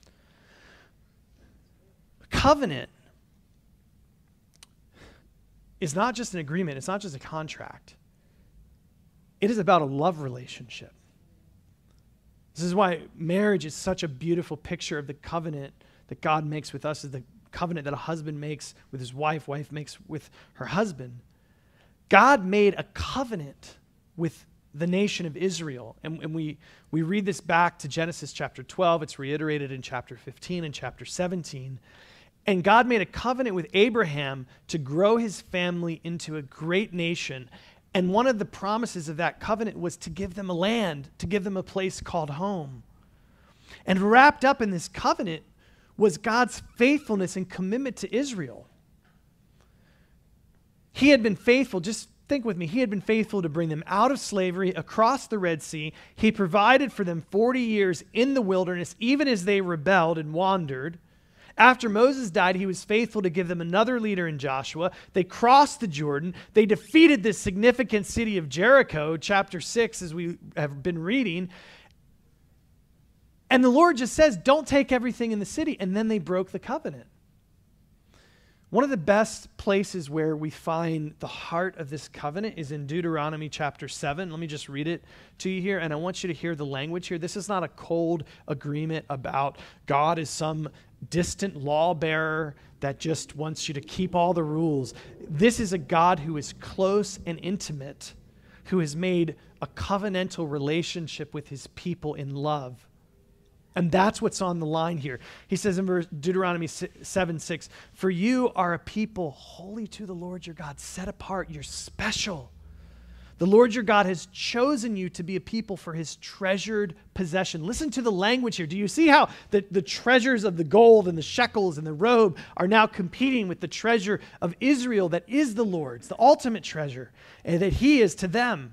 Covenant is not just an agreement. It's not just a contract. It is about a love relationship. This is why marriage is such a beautiful picture of the covenant that God makes with us, is the covenant that a husband makes with his wife, wife makes with her husband. God made a covenant with the nation of Israel. And we read this back to Genesis chapter 12. It's reiterated in chapter 15 and chapter 17. And God made a covenant with Abraham to grow his family into a great nation. And one of the promises of that covenant was to give them a land, to give them a place called home. And wrapped up in this covenant was God's faithfulness and commitment to Israel. He had been faithful, just think with me, he had been faithful to bring them out of slavery across the Red Sea. He provided for them 40 years in the wilderness, even as they rebelled and wandered. After Moses died, he was faithful to give them another leader in Joshua. They crossed the Jordan. They defeated this significant city of Jericho, chapter 6, as we have been reading. And the Lord just says, don't take everything in the city. And then they broke the covenant. One of the best places where we find the heart of this covenant is in Deuteronomy chapter 7. Let me just read it to you here, and I want you to hear the language here. This is not a cold agreement about God is some distant lawbearer that just wants you to keep all the rules. This is a God who is close and intimate, who has made a covenantal relationship with his people in love. And that's what's on the line here. He says in Deuteronomy 7:6, for you are a people holy to the Lord your God, set apart, you're special. The Lord your God has chosen you to be a people for his treasured possession. Listen to the language here. Do you see how the treasures of the gold and the shekels and the robe are now competing with the treasure of Israel that is the Lord's, the ultimate treasure, and that he is to them?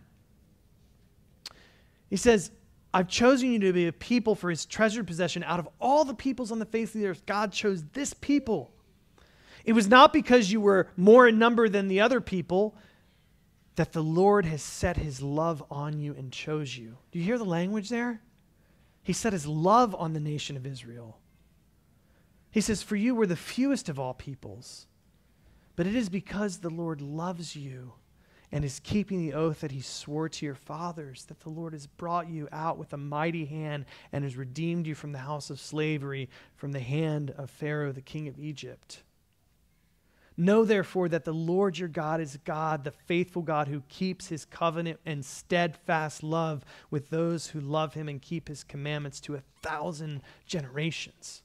He says, I've chosen you to be a people for his treasured possession. Out of all the peoples on the face of the earth, God chose this people. It was not because you were more in number than the other people that the Lord has set his love on you and chose you. Do you hear the language there? He set his love on the nation of Israel. He says, for you were the fewest of all peoples, but it is because the Lord loves you and is keeping the oath that he swore to your fathers, that the Lord has brought you out with a mighty hand and has redeemed you from the house of slavery, from the hand of Pharaoh, the king of Egypt. Know therefore that the Lord your God is God, the faithful God who keeps his covenant and steadfast love with those who love him and keep his commandments to 1,000 generations.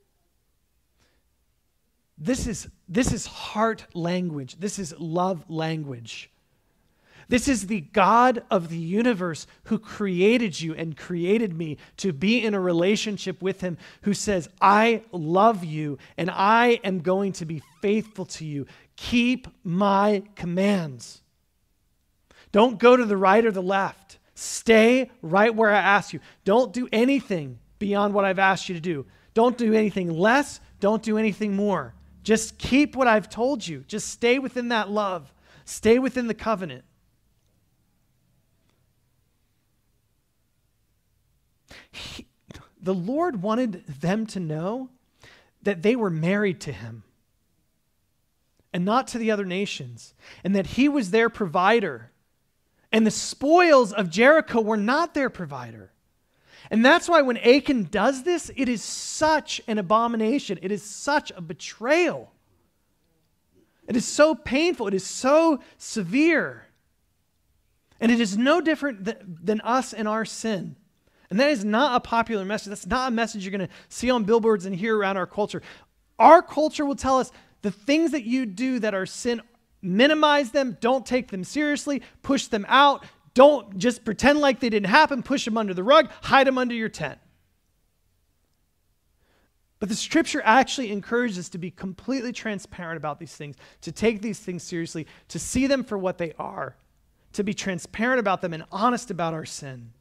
This is heart language. This is love language. This is the God of the universe who created you and created me to be in a relationship with him, who says, I love you and I am going to be faithful to you. Keep my commands. Don't go to the right or the left. Stay right where I ask you. Don't do anything beyond what I've asked you to do. Don't do anything less. Don't do anything more. Just keep what I've told you. Just stay within that love. Stay within the covenant. The Lord wanted them to know that they were married to him and not to the other nations, and that he was their provider. And the spoils of Jericho were not their provider. And that's why when Achan does this, it is such an abomination. It is such a betrayal. It is so painful. It is so severe. And it is no different than us and our sin. And that is not a popular message. That's not a message you're going to see on billboards and hear around our culture. Our culture will tell us the things that you do that are sin, minimize them, don't take them seriously, push them out, don't just pretend like they didn't happen, push them under the rug, hide them under your tent. But the scripture actually encourages us to be completely transparent about these things, to take these things seriously, to see them for what they are, to be transparent about them and honest about our sin.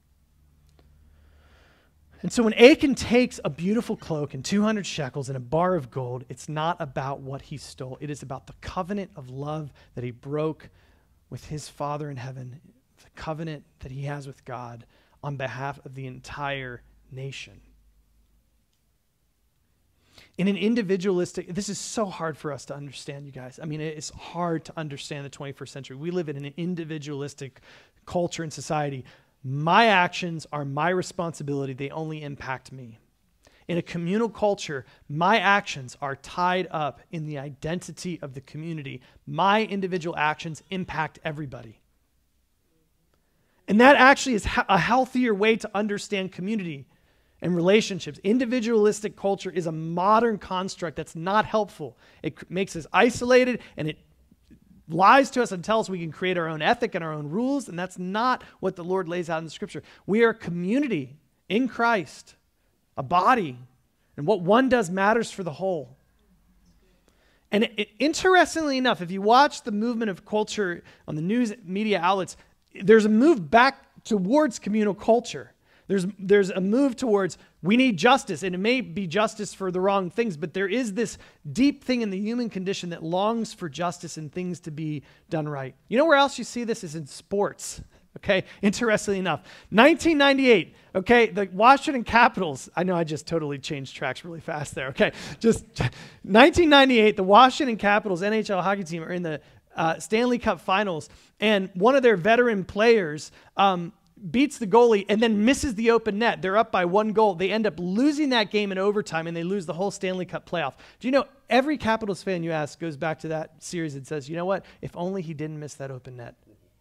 And so when Achan takes a beautiful cloak and 200 shekels and a bar of gold, it's not about what he stole. It is about the covenant of love that he broke with his Father in heaven, the covenant that he has with God on behalf of the entire nation. In an individualistic, this is so hard for us to understand, you guys. I mean, it's hard to understand the 21st century. We live in an individualistic culture and society. My actions are my responsibility. They only impact me. In a communal culture, my actions are tied up in the identity of the community. My individual actions impact everybody. And that actually is a healthier way to understand community and relationships. Individualistic culture is a modern construct that's not helpful. It makes us isolated, and it lies to us and tells us we can create our own ethic and our own rules, and that's not what the Lord lays out in the Scripture. We are a community in Christ, a body, and what one does matters for the whole. And interestingly enough, if you watch the movement of culture on the news media outlets, there's a move back towards communal culture. There's a move towards we need justice, and it may be justice for the wrong things, but there is this deep thing in the human condition that longs for justice and things to be done right. You know where else you see this is in sports, okay? Interestingly enough, 1998, okay, the Washington Capitals, I know I just totally changed tracks really fast there, okay? Just 1998, the Washington Capitals NHL hockey team are in the Stanley Cup Finals, and one of their veteran players beats the goalie and then misses the open net. They're up by 1 goal. They end up losing that game in overtime, and they lose the whole Stanley Cup playoff. Do you know, every Capitals fan you ask goes back to that series and says, you know what? If only he didn't miss that open net,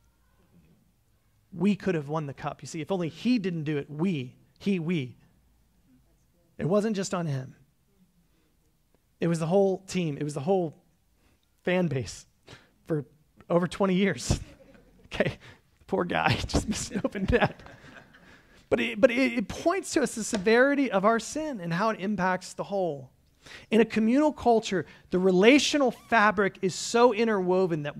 we could have won the cup. You see, if only he didn't do it, we. It wasn't just on him. It was the whole team. It was the whole fan base for over 20 years. Okay. Poor guy, just missed an open net. But it points to us the severity of our sin and how it impacts the whole. In a communal culture, the relational fabric is so interwoven that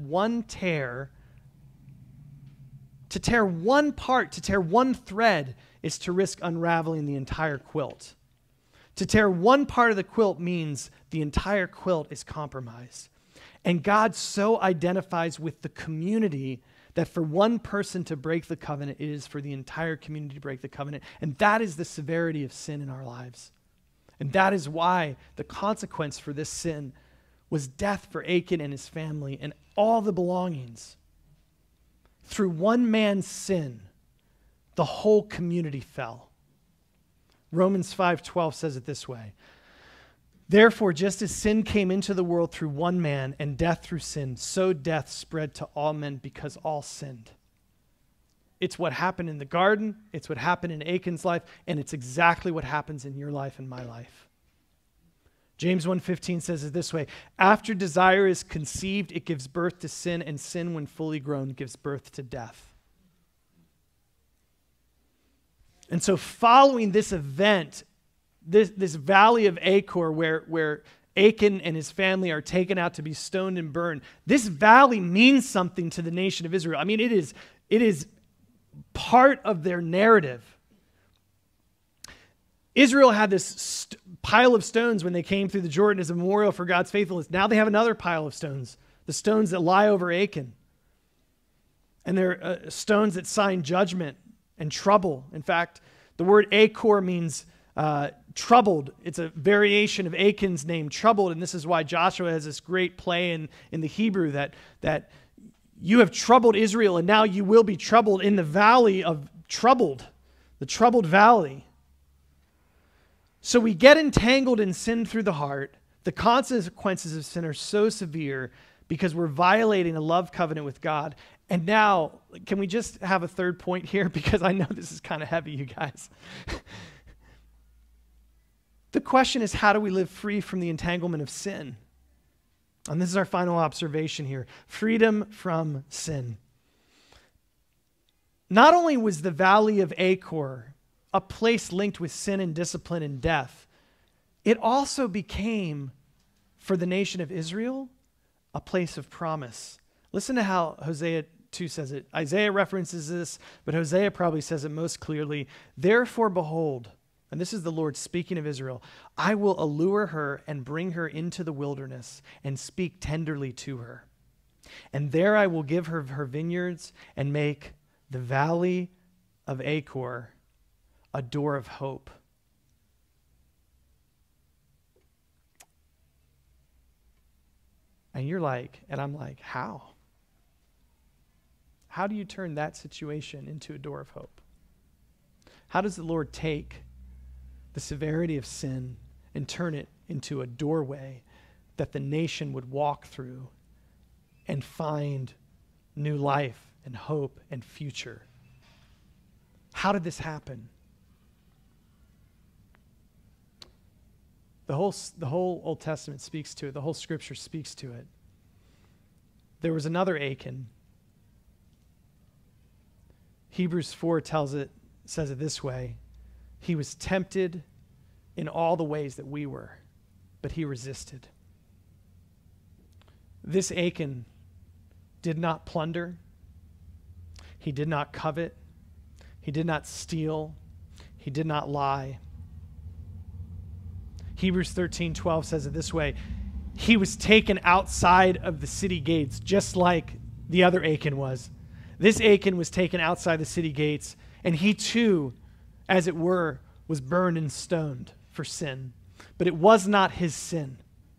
to tear one part, to tear one thread, is to risk unraveling the entire quilt. To tear one part of the quilt means the entire quilt is compromised. And God so identifies with the community that for one person to break the covenant, it is for the entire community to break the covenant. And that is the severity of sin in our lives. And that is why the consequence for this sin was death for Achan and his family and all the belongings. Through one man's sin, the whole community fell. Romans 5:12 says it this way. Therefore, just as sin came into the world through one man and death through sin, so death spread to all men because all sinned. It's what happened in the garden, it's what happened in Achan's life, and it's exactly what happens in your life and my life. James 1:15 says it this way, after desire is conceived, it gives birth to sin, and sin, when fully grown, gives birth to death. And so following this event, this valley of Achor where Achan and his family are taken out to be stoned and burned, this valley means something to the nation of Israel. I mean, it is part of their narrative. Israel had this pile of stones when they came through the Jordan as a memorial for God's faithfulness. Now they have another pile of stones, the stones that lie over Achan. And they're stones that sign judgment and trouble. In fact, the word Achor means troubled. It's a variation of Achan's name, troubled, and this is why Joshua has this great play in the Hebrew that you have troubled Israel, and now you will be troubled in the valley of troubled, the troubled valley. So we get entangled in sin through the heart. The consequences of sin are so severe because we're violating a love covenant with God. And now, can we just have a third point here? Because I know this is kind of heavy, you guys. The question is, how do we live free from the entanglement of sin? And this is our final observation here. Freedom from sin. Not only was the valley of Achor a place linked with sin and discipline and death, it also became, for the nation of Israel, a place of promise. Listen to how Hosea 2 says it. Isaiah references this, but Hosea probably says it most clearly. Therefore, behold, and this is the Lord speaking of Israel, I will allure her and bring her into the wilderness and speak tenderly to her. And there I will give her her vineyards and make the valley of Achor a door of hope. And you're like, and I'm like, how? How do you turn that situation into a door of hope? How does the Lord take the severity of sin and turn it into a doorway that the nation would walk through and find new life and hope and future? How did this happen? The whole Old Testament speaks to it. The whole Scripture speaks to it. There was another Achan. Hebrews 4 says it this way. He was tempted in all the ways that we were, but he resisted. This Achan did not plunder. He did not covet. He did not steal. He did not lie. Hebrews 13:12 says it this way. He was taken outside of the city gates, just like the other Achan was. This Achan was taken outside the city gates, and he too, as it were, was burned and stoned for sin. But it was not his sin.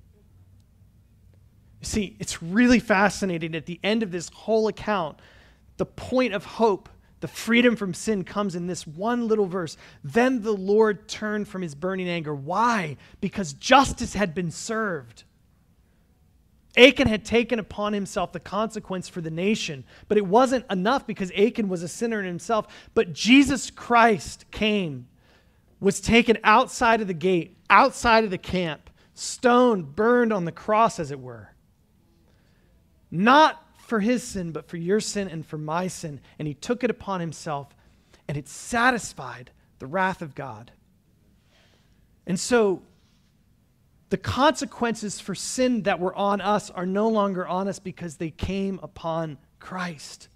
You see, it's really fascinating. At the end of this whole account, the point of hope, the freedom from sin, comes in this one little verse. Then the Lord turned from his burning anger. Why? Because justice had been served. Achan had taken upon himself the consequence for the nation, but it wasn't enough because Achan was a sinner in himself. But Jesus Christ came, was taken outside of the gate, outside of the camp, stoned, burned on the cross, as it were. Not for his sin, but for your sin and for my sin. And he took it upon himself, and it satisfied the wrath of God. And so the consequences for sin that were on us are no longer on us because they came upon Christ.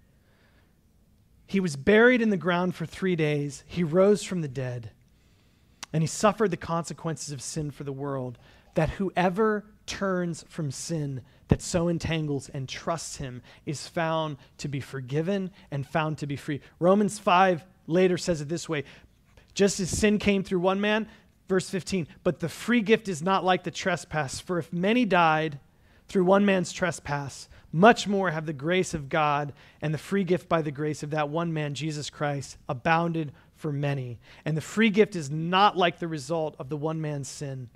He was buried in the ground for 3 days. He rose from the dead. And he suffered the consequences of sin for the world, that whoever turns from sin that so entangles and trusts him is found to be forgiven and found to be free. Romans 5 later says it this way. Just as sin came through one man, verse 15, but the free gift is not like the trespass. For if many died through one man's trespass, much more have the grace of God and the free gift by the grace of that one man, Jesus Christ, abounded for many. And the free gift is not like the result of the one man's sin.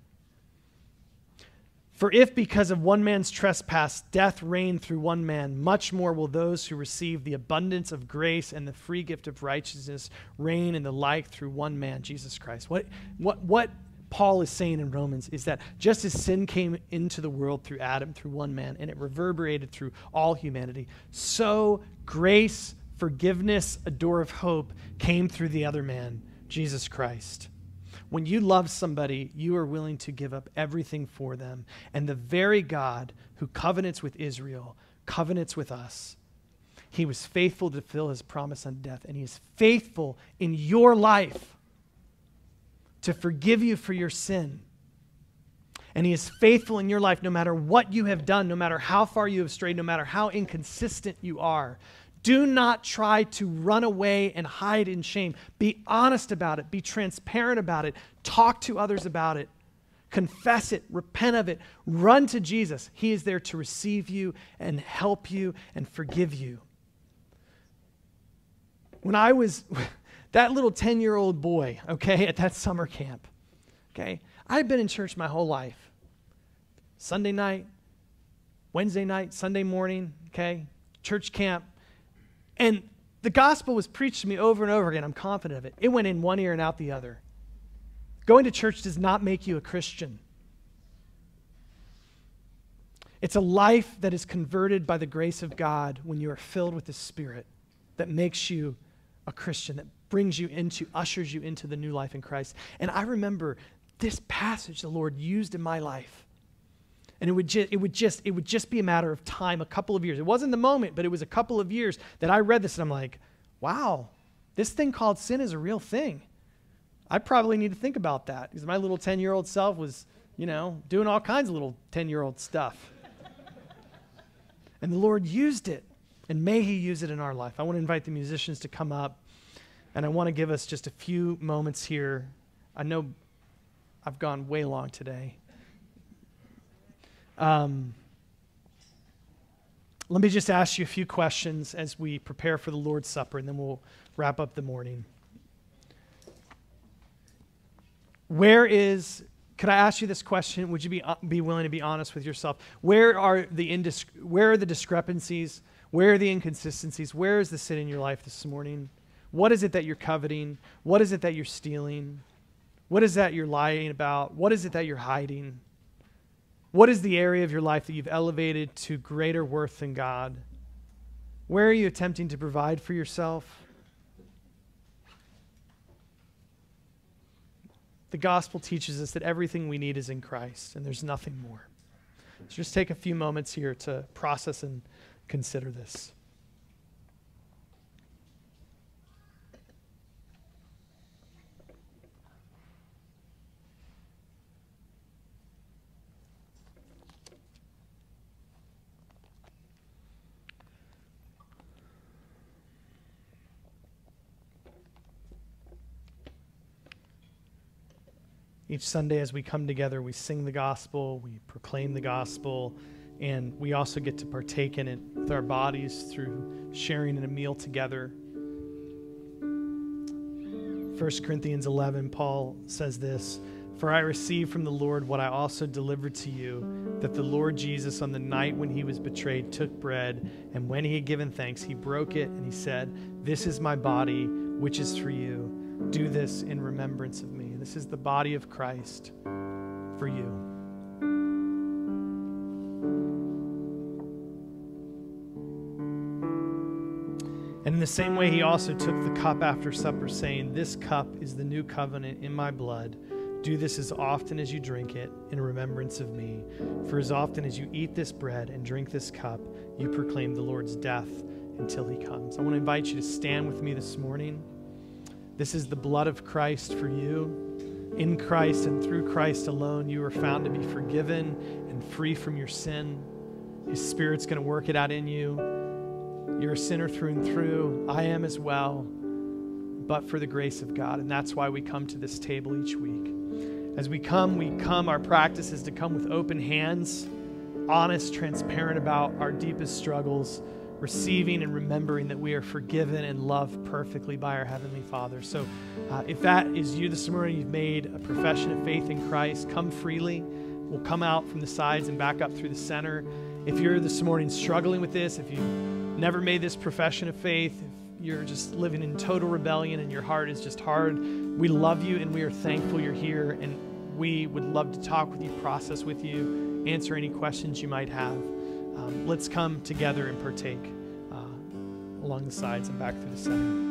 For if because of one man's trespass death reigned through one man, much more will those who receive the abundance of grace and the free gift of righteousness reign in the like through one man, Jesus Christ. What Paul is saying in Romans is that just as sin came into the world through Adam, through one man, and it reverberated through all humanity, so grace, forgiveness, a door of hope came through the other man, Jesus Christ. When you love somebody, you are willing to give up everything for them. And the very God who covenants with Israel covenants with us. He was faithful to fulfill his promise unto death, and he is faithful in your life to forgive you for your sin. And he is faithful in your life no matter what you have done, no matter how far you have strayed, no matter how inconsistent you are. Do not try to run away and hide in shame. Be honest about it. Be transparent about it. Talk to others about it. Confess it. Repent of it. Run to Jesus. He is there to receive you and help you and forgive you. When I was that little 10-year-old boy, okay, at that summer camp, okay, I'd been in church my whole life. Sunday night, Wednesday night, Sunday morning, okay, church camp. And the gospel was preached to me over and over again. I'm confident of it. It went in one ear and out the other. Going to church does not make you a Christian. It's a life that is converted by the grace of God when you are filled with the Spirit that makes you a Christian, that brings you into, ushers you into the new life in Christ. And I remember this passage the Lord used in my life. And it would just be a matter of time, a couple of years. It wasn't the moment, but it was a couple of years that I read this and I'm like, wow, this thing called sin is a real thing. I probably need to think about that because my little 10-year-old self was, doing all kinds of little 10-year-old stuff. And the Lord used it, and may he use it in our life. I want to invite the musicians to come up, and I want to give us just a few moments here. I know I've gone way long today. Let me just ask you a few questions as we prepare for the Lord's Supper, and then we'll wrap up the morning. Could I ask you this question? Would you be willing to be honest with yourself? Where are the discrepancies? Where are the inconsistencies? Where is the sin in your life this morning? What is it that you're coveting? What is it that you're stealing? What is that you're lying about? What is it that you're hiding? What is the area of your life that you've elevated to greater worth than God? Where are you attempting to provide for yourself? The gospel teaches us that everything we need is in Christ, and there's nothing more. So just take a few moments here to process and consider this. Each Sunday as we come together, we sing the gospel, we proclaim the gospel, and we also get to partake in it with our bodies through sharing in a meal together. 1 Corinthians 11, Paul says this, "For I received from the Lord what I also delivered to you, that the Lord Jesus on the night when he was betrayed took bread, and when he had given thanks, he broke it, and he said, 'This is my body, which is for you. Do this in remembrance of me.'" This is the body of Christ for you. And in the same way, he also took the cup after supper, saying, "This cup is the new covenant in my blood. Do this as often as you drink it in remembrance of me. For as often as you eat this bread and drink this cup, you proclaim the Lord's death until he comes." I want to invite you to stand with me this morning. This is the blood of Christ for you. In Christ and through Christ alone, you are found to be forgiven and free from your sin. His Spirit's going to work it out in you. You're a sinner through and through. I am as well, but for the grace of God. And that's why we come to this table each week. As we come, our practice is to come with open hands, honest, transparent about our deepest struggles, receiving and remembering that we are forgiven and loved perfectly by our Heavenly Father. So if that is you this morning, you've made a profession of faith in Christ, come freely. We'll come out from the sides and back up through the center. If you're this morning struggling with this, if you've never made this profession of faith, if you're just living in total rebellion and your heart is just hard, we love you and we are thankful you're here, and we would love to talk with you, process with you, answer any questions you might have. Let's come together and partake along the sides and back through the center.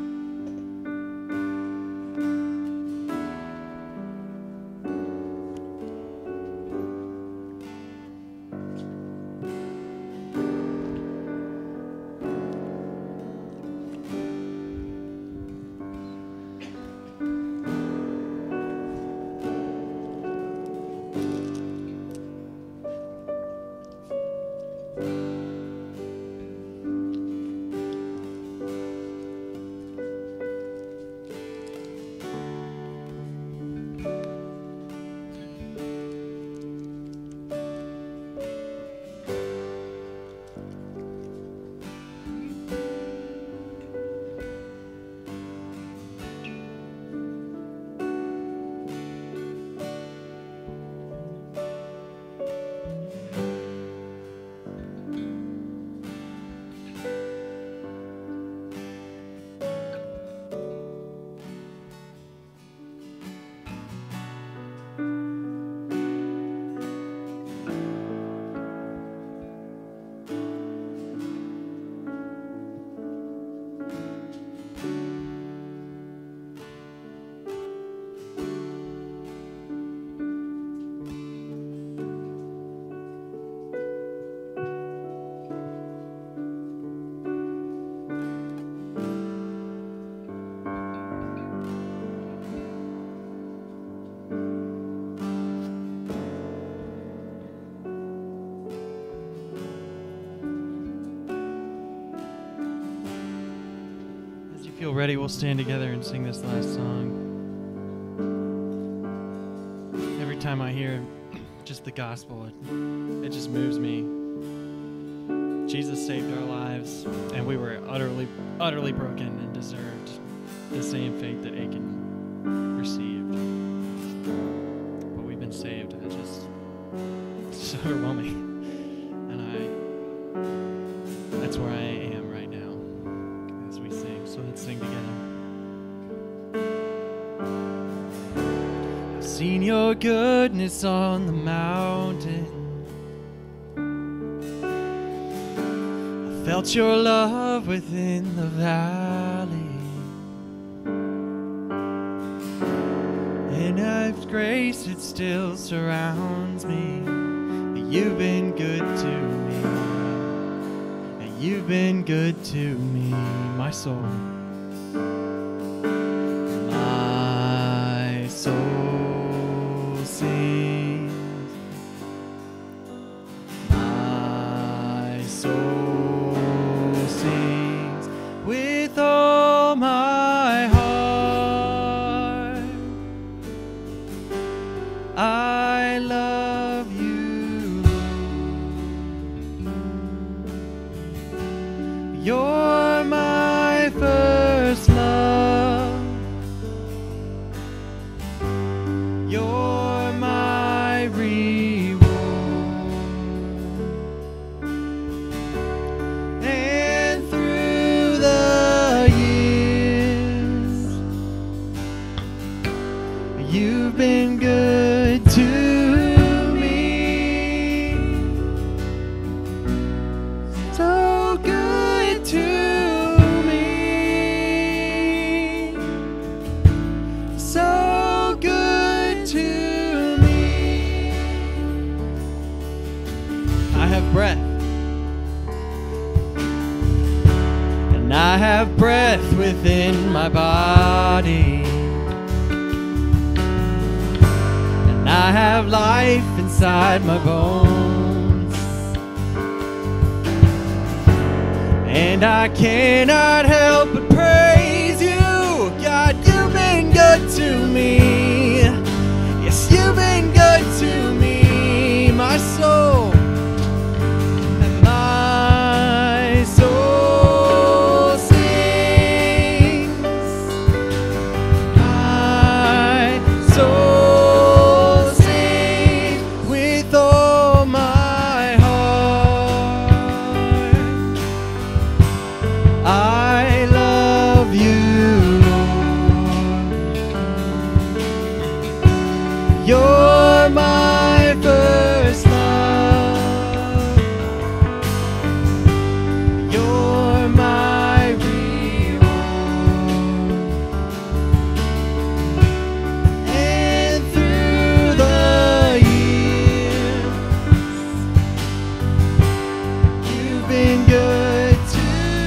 Feel ready, we'll stand together and sing this last song. Every time I hear just the gospel, it just moves me. Jesus saved our lives, and we were utterly broken and deserved the same fate that Achan received. But we've been saved, and it's overwhelming. And that's where I am right now as we sing. So let's sing together. I've seen your goodness on the mountain. Felt your love within the valley, and I've grace, it still surrounds me. You've been good to me, and you've been good to me, my soul. My soul sings, my soul with all my heart. I love you, you're my first love, you're my reward. You've been good to me, so good to me, so good to me. I have breath, and I have breath within my body. I have life inside my bones, and I cannot help but praise you. God, you've been good to me. Yes, you've been good to me, my soul. And my soul sings. My soul you're my first love, you're my reward, and through the years, you've been good to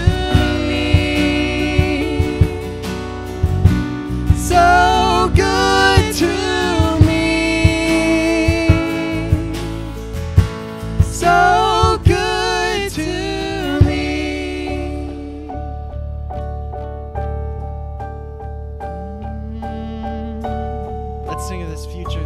me, so good to me. So good to me. Let's sing of this future.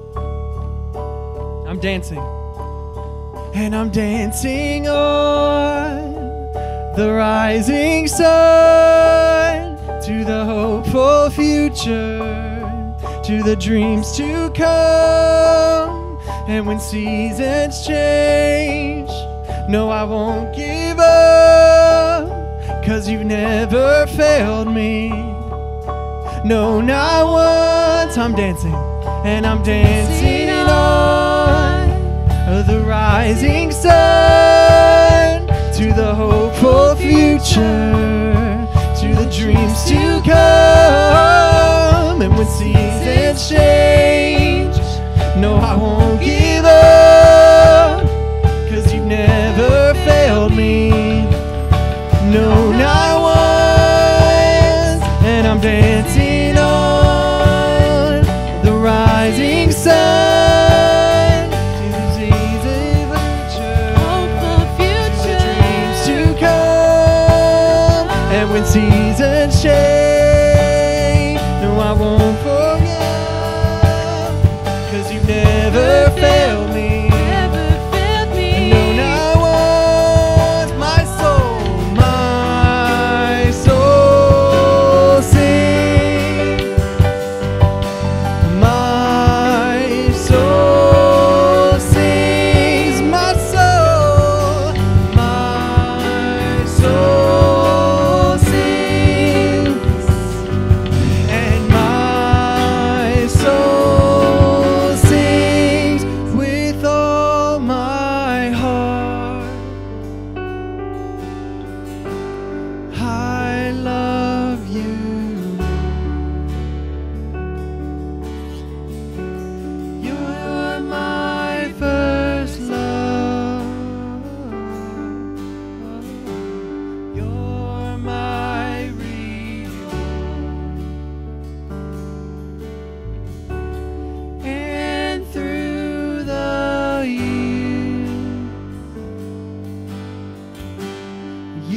I'm dancing, and I'm dancing on the rising sun to the hopeful future, to the dreams to come. And when seasons change, no, I won't give up, 'cause you've never failed me. No, not once. I'm dancing, and I'm dancing on the rising sun to the hopeful future, to the dreams to come. And when seasons change, no, I won't give up, 'cause you've never failed me. No, not once. And I'm dancing on the rising sun to the seasons future, hopeful future, the dreams to come. And when seasons change, no, I won't forget, 'cause you've never failed me. No, not once.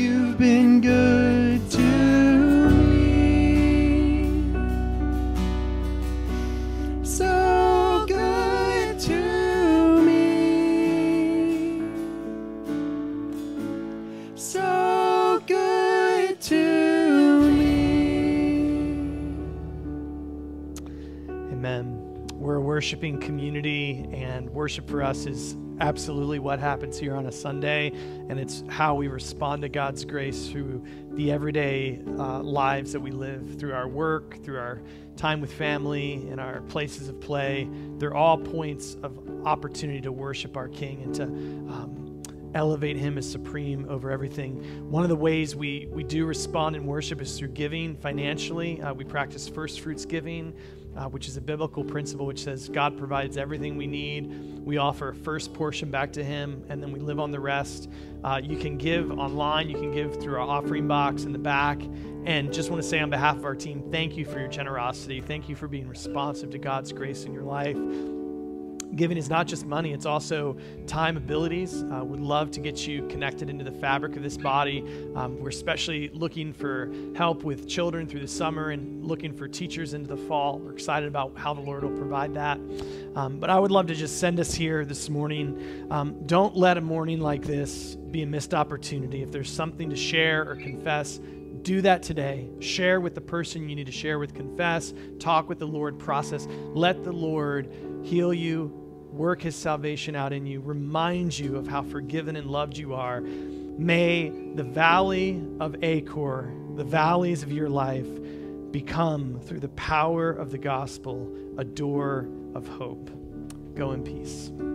you've been good to me. So good to me. So good to me. Amen. We're a worshiping community, and worship for us is absolutely what happens here on a Sunday, and it's how we respond to God's grace through the everyday lives that we live, through our work, through our time with family, and our places of play. They're all points of opportunity to worship our King and to elevate him as supreme over everything. One of the ways we do respond in worship is through giving financially. We practice first fruits giving, which is a biblical principle which says God provides everything we need. We offer a first portion back to him, and then we live on the rest. You can give online. You can give through our offering box in the back. And just want to say on behalf of our team, thank you for your generosity. Thank you for being responsive to God's grace in your life. Giving is not just money, it's also time, abilities. Would love to get you connected into the fabric of this body. We're especially looking for help with children through the summer and looking for teachers into the fall. We're excited about how the Lord will provide that. But I would love to just send us here this morning. Don't let a morning like this be a missed opportunity. If there's something to share or confess, do that today. Share with the person you need to share with, confess, talk with the Lord, process. Let the Lord heal you, work his salvation out in you, remind you of how forgiven and loved you are. May the valley of Achor, the valleys of your life, become, through the power of the gospel, a door of hope. Go in peace.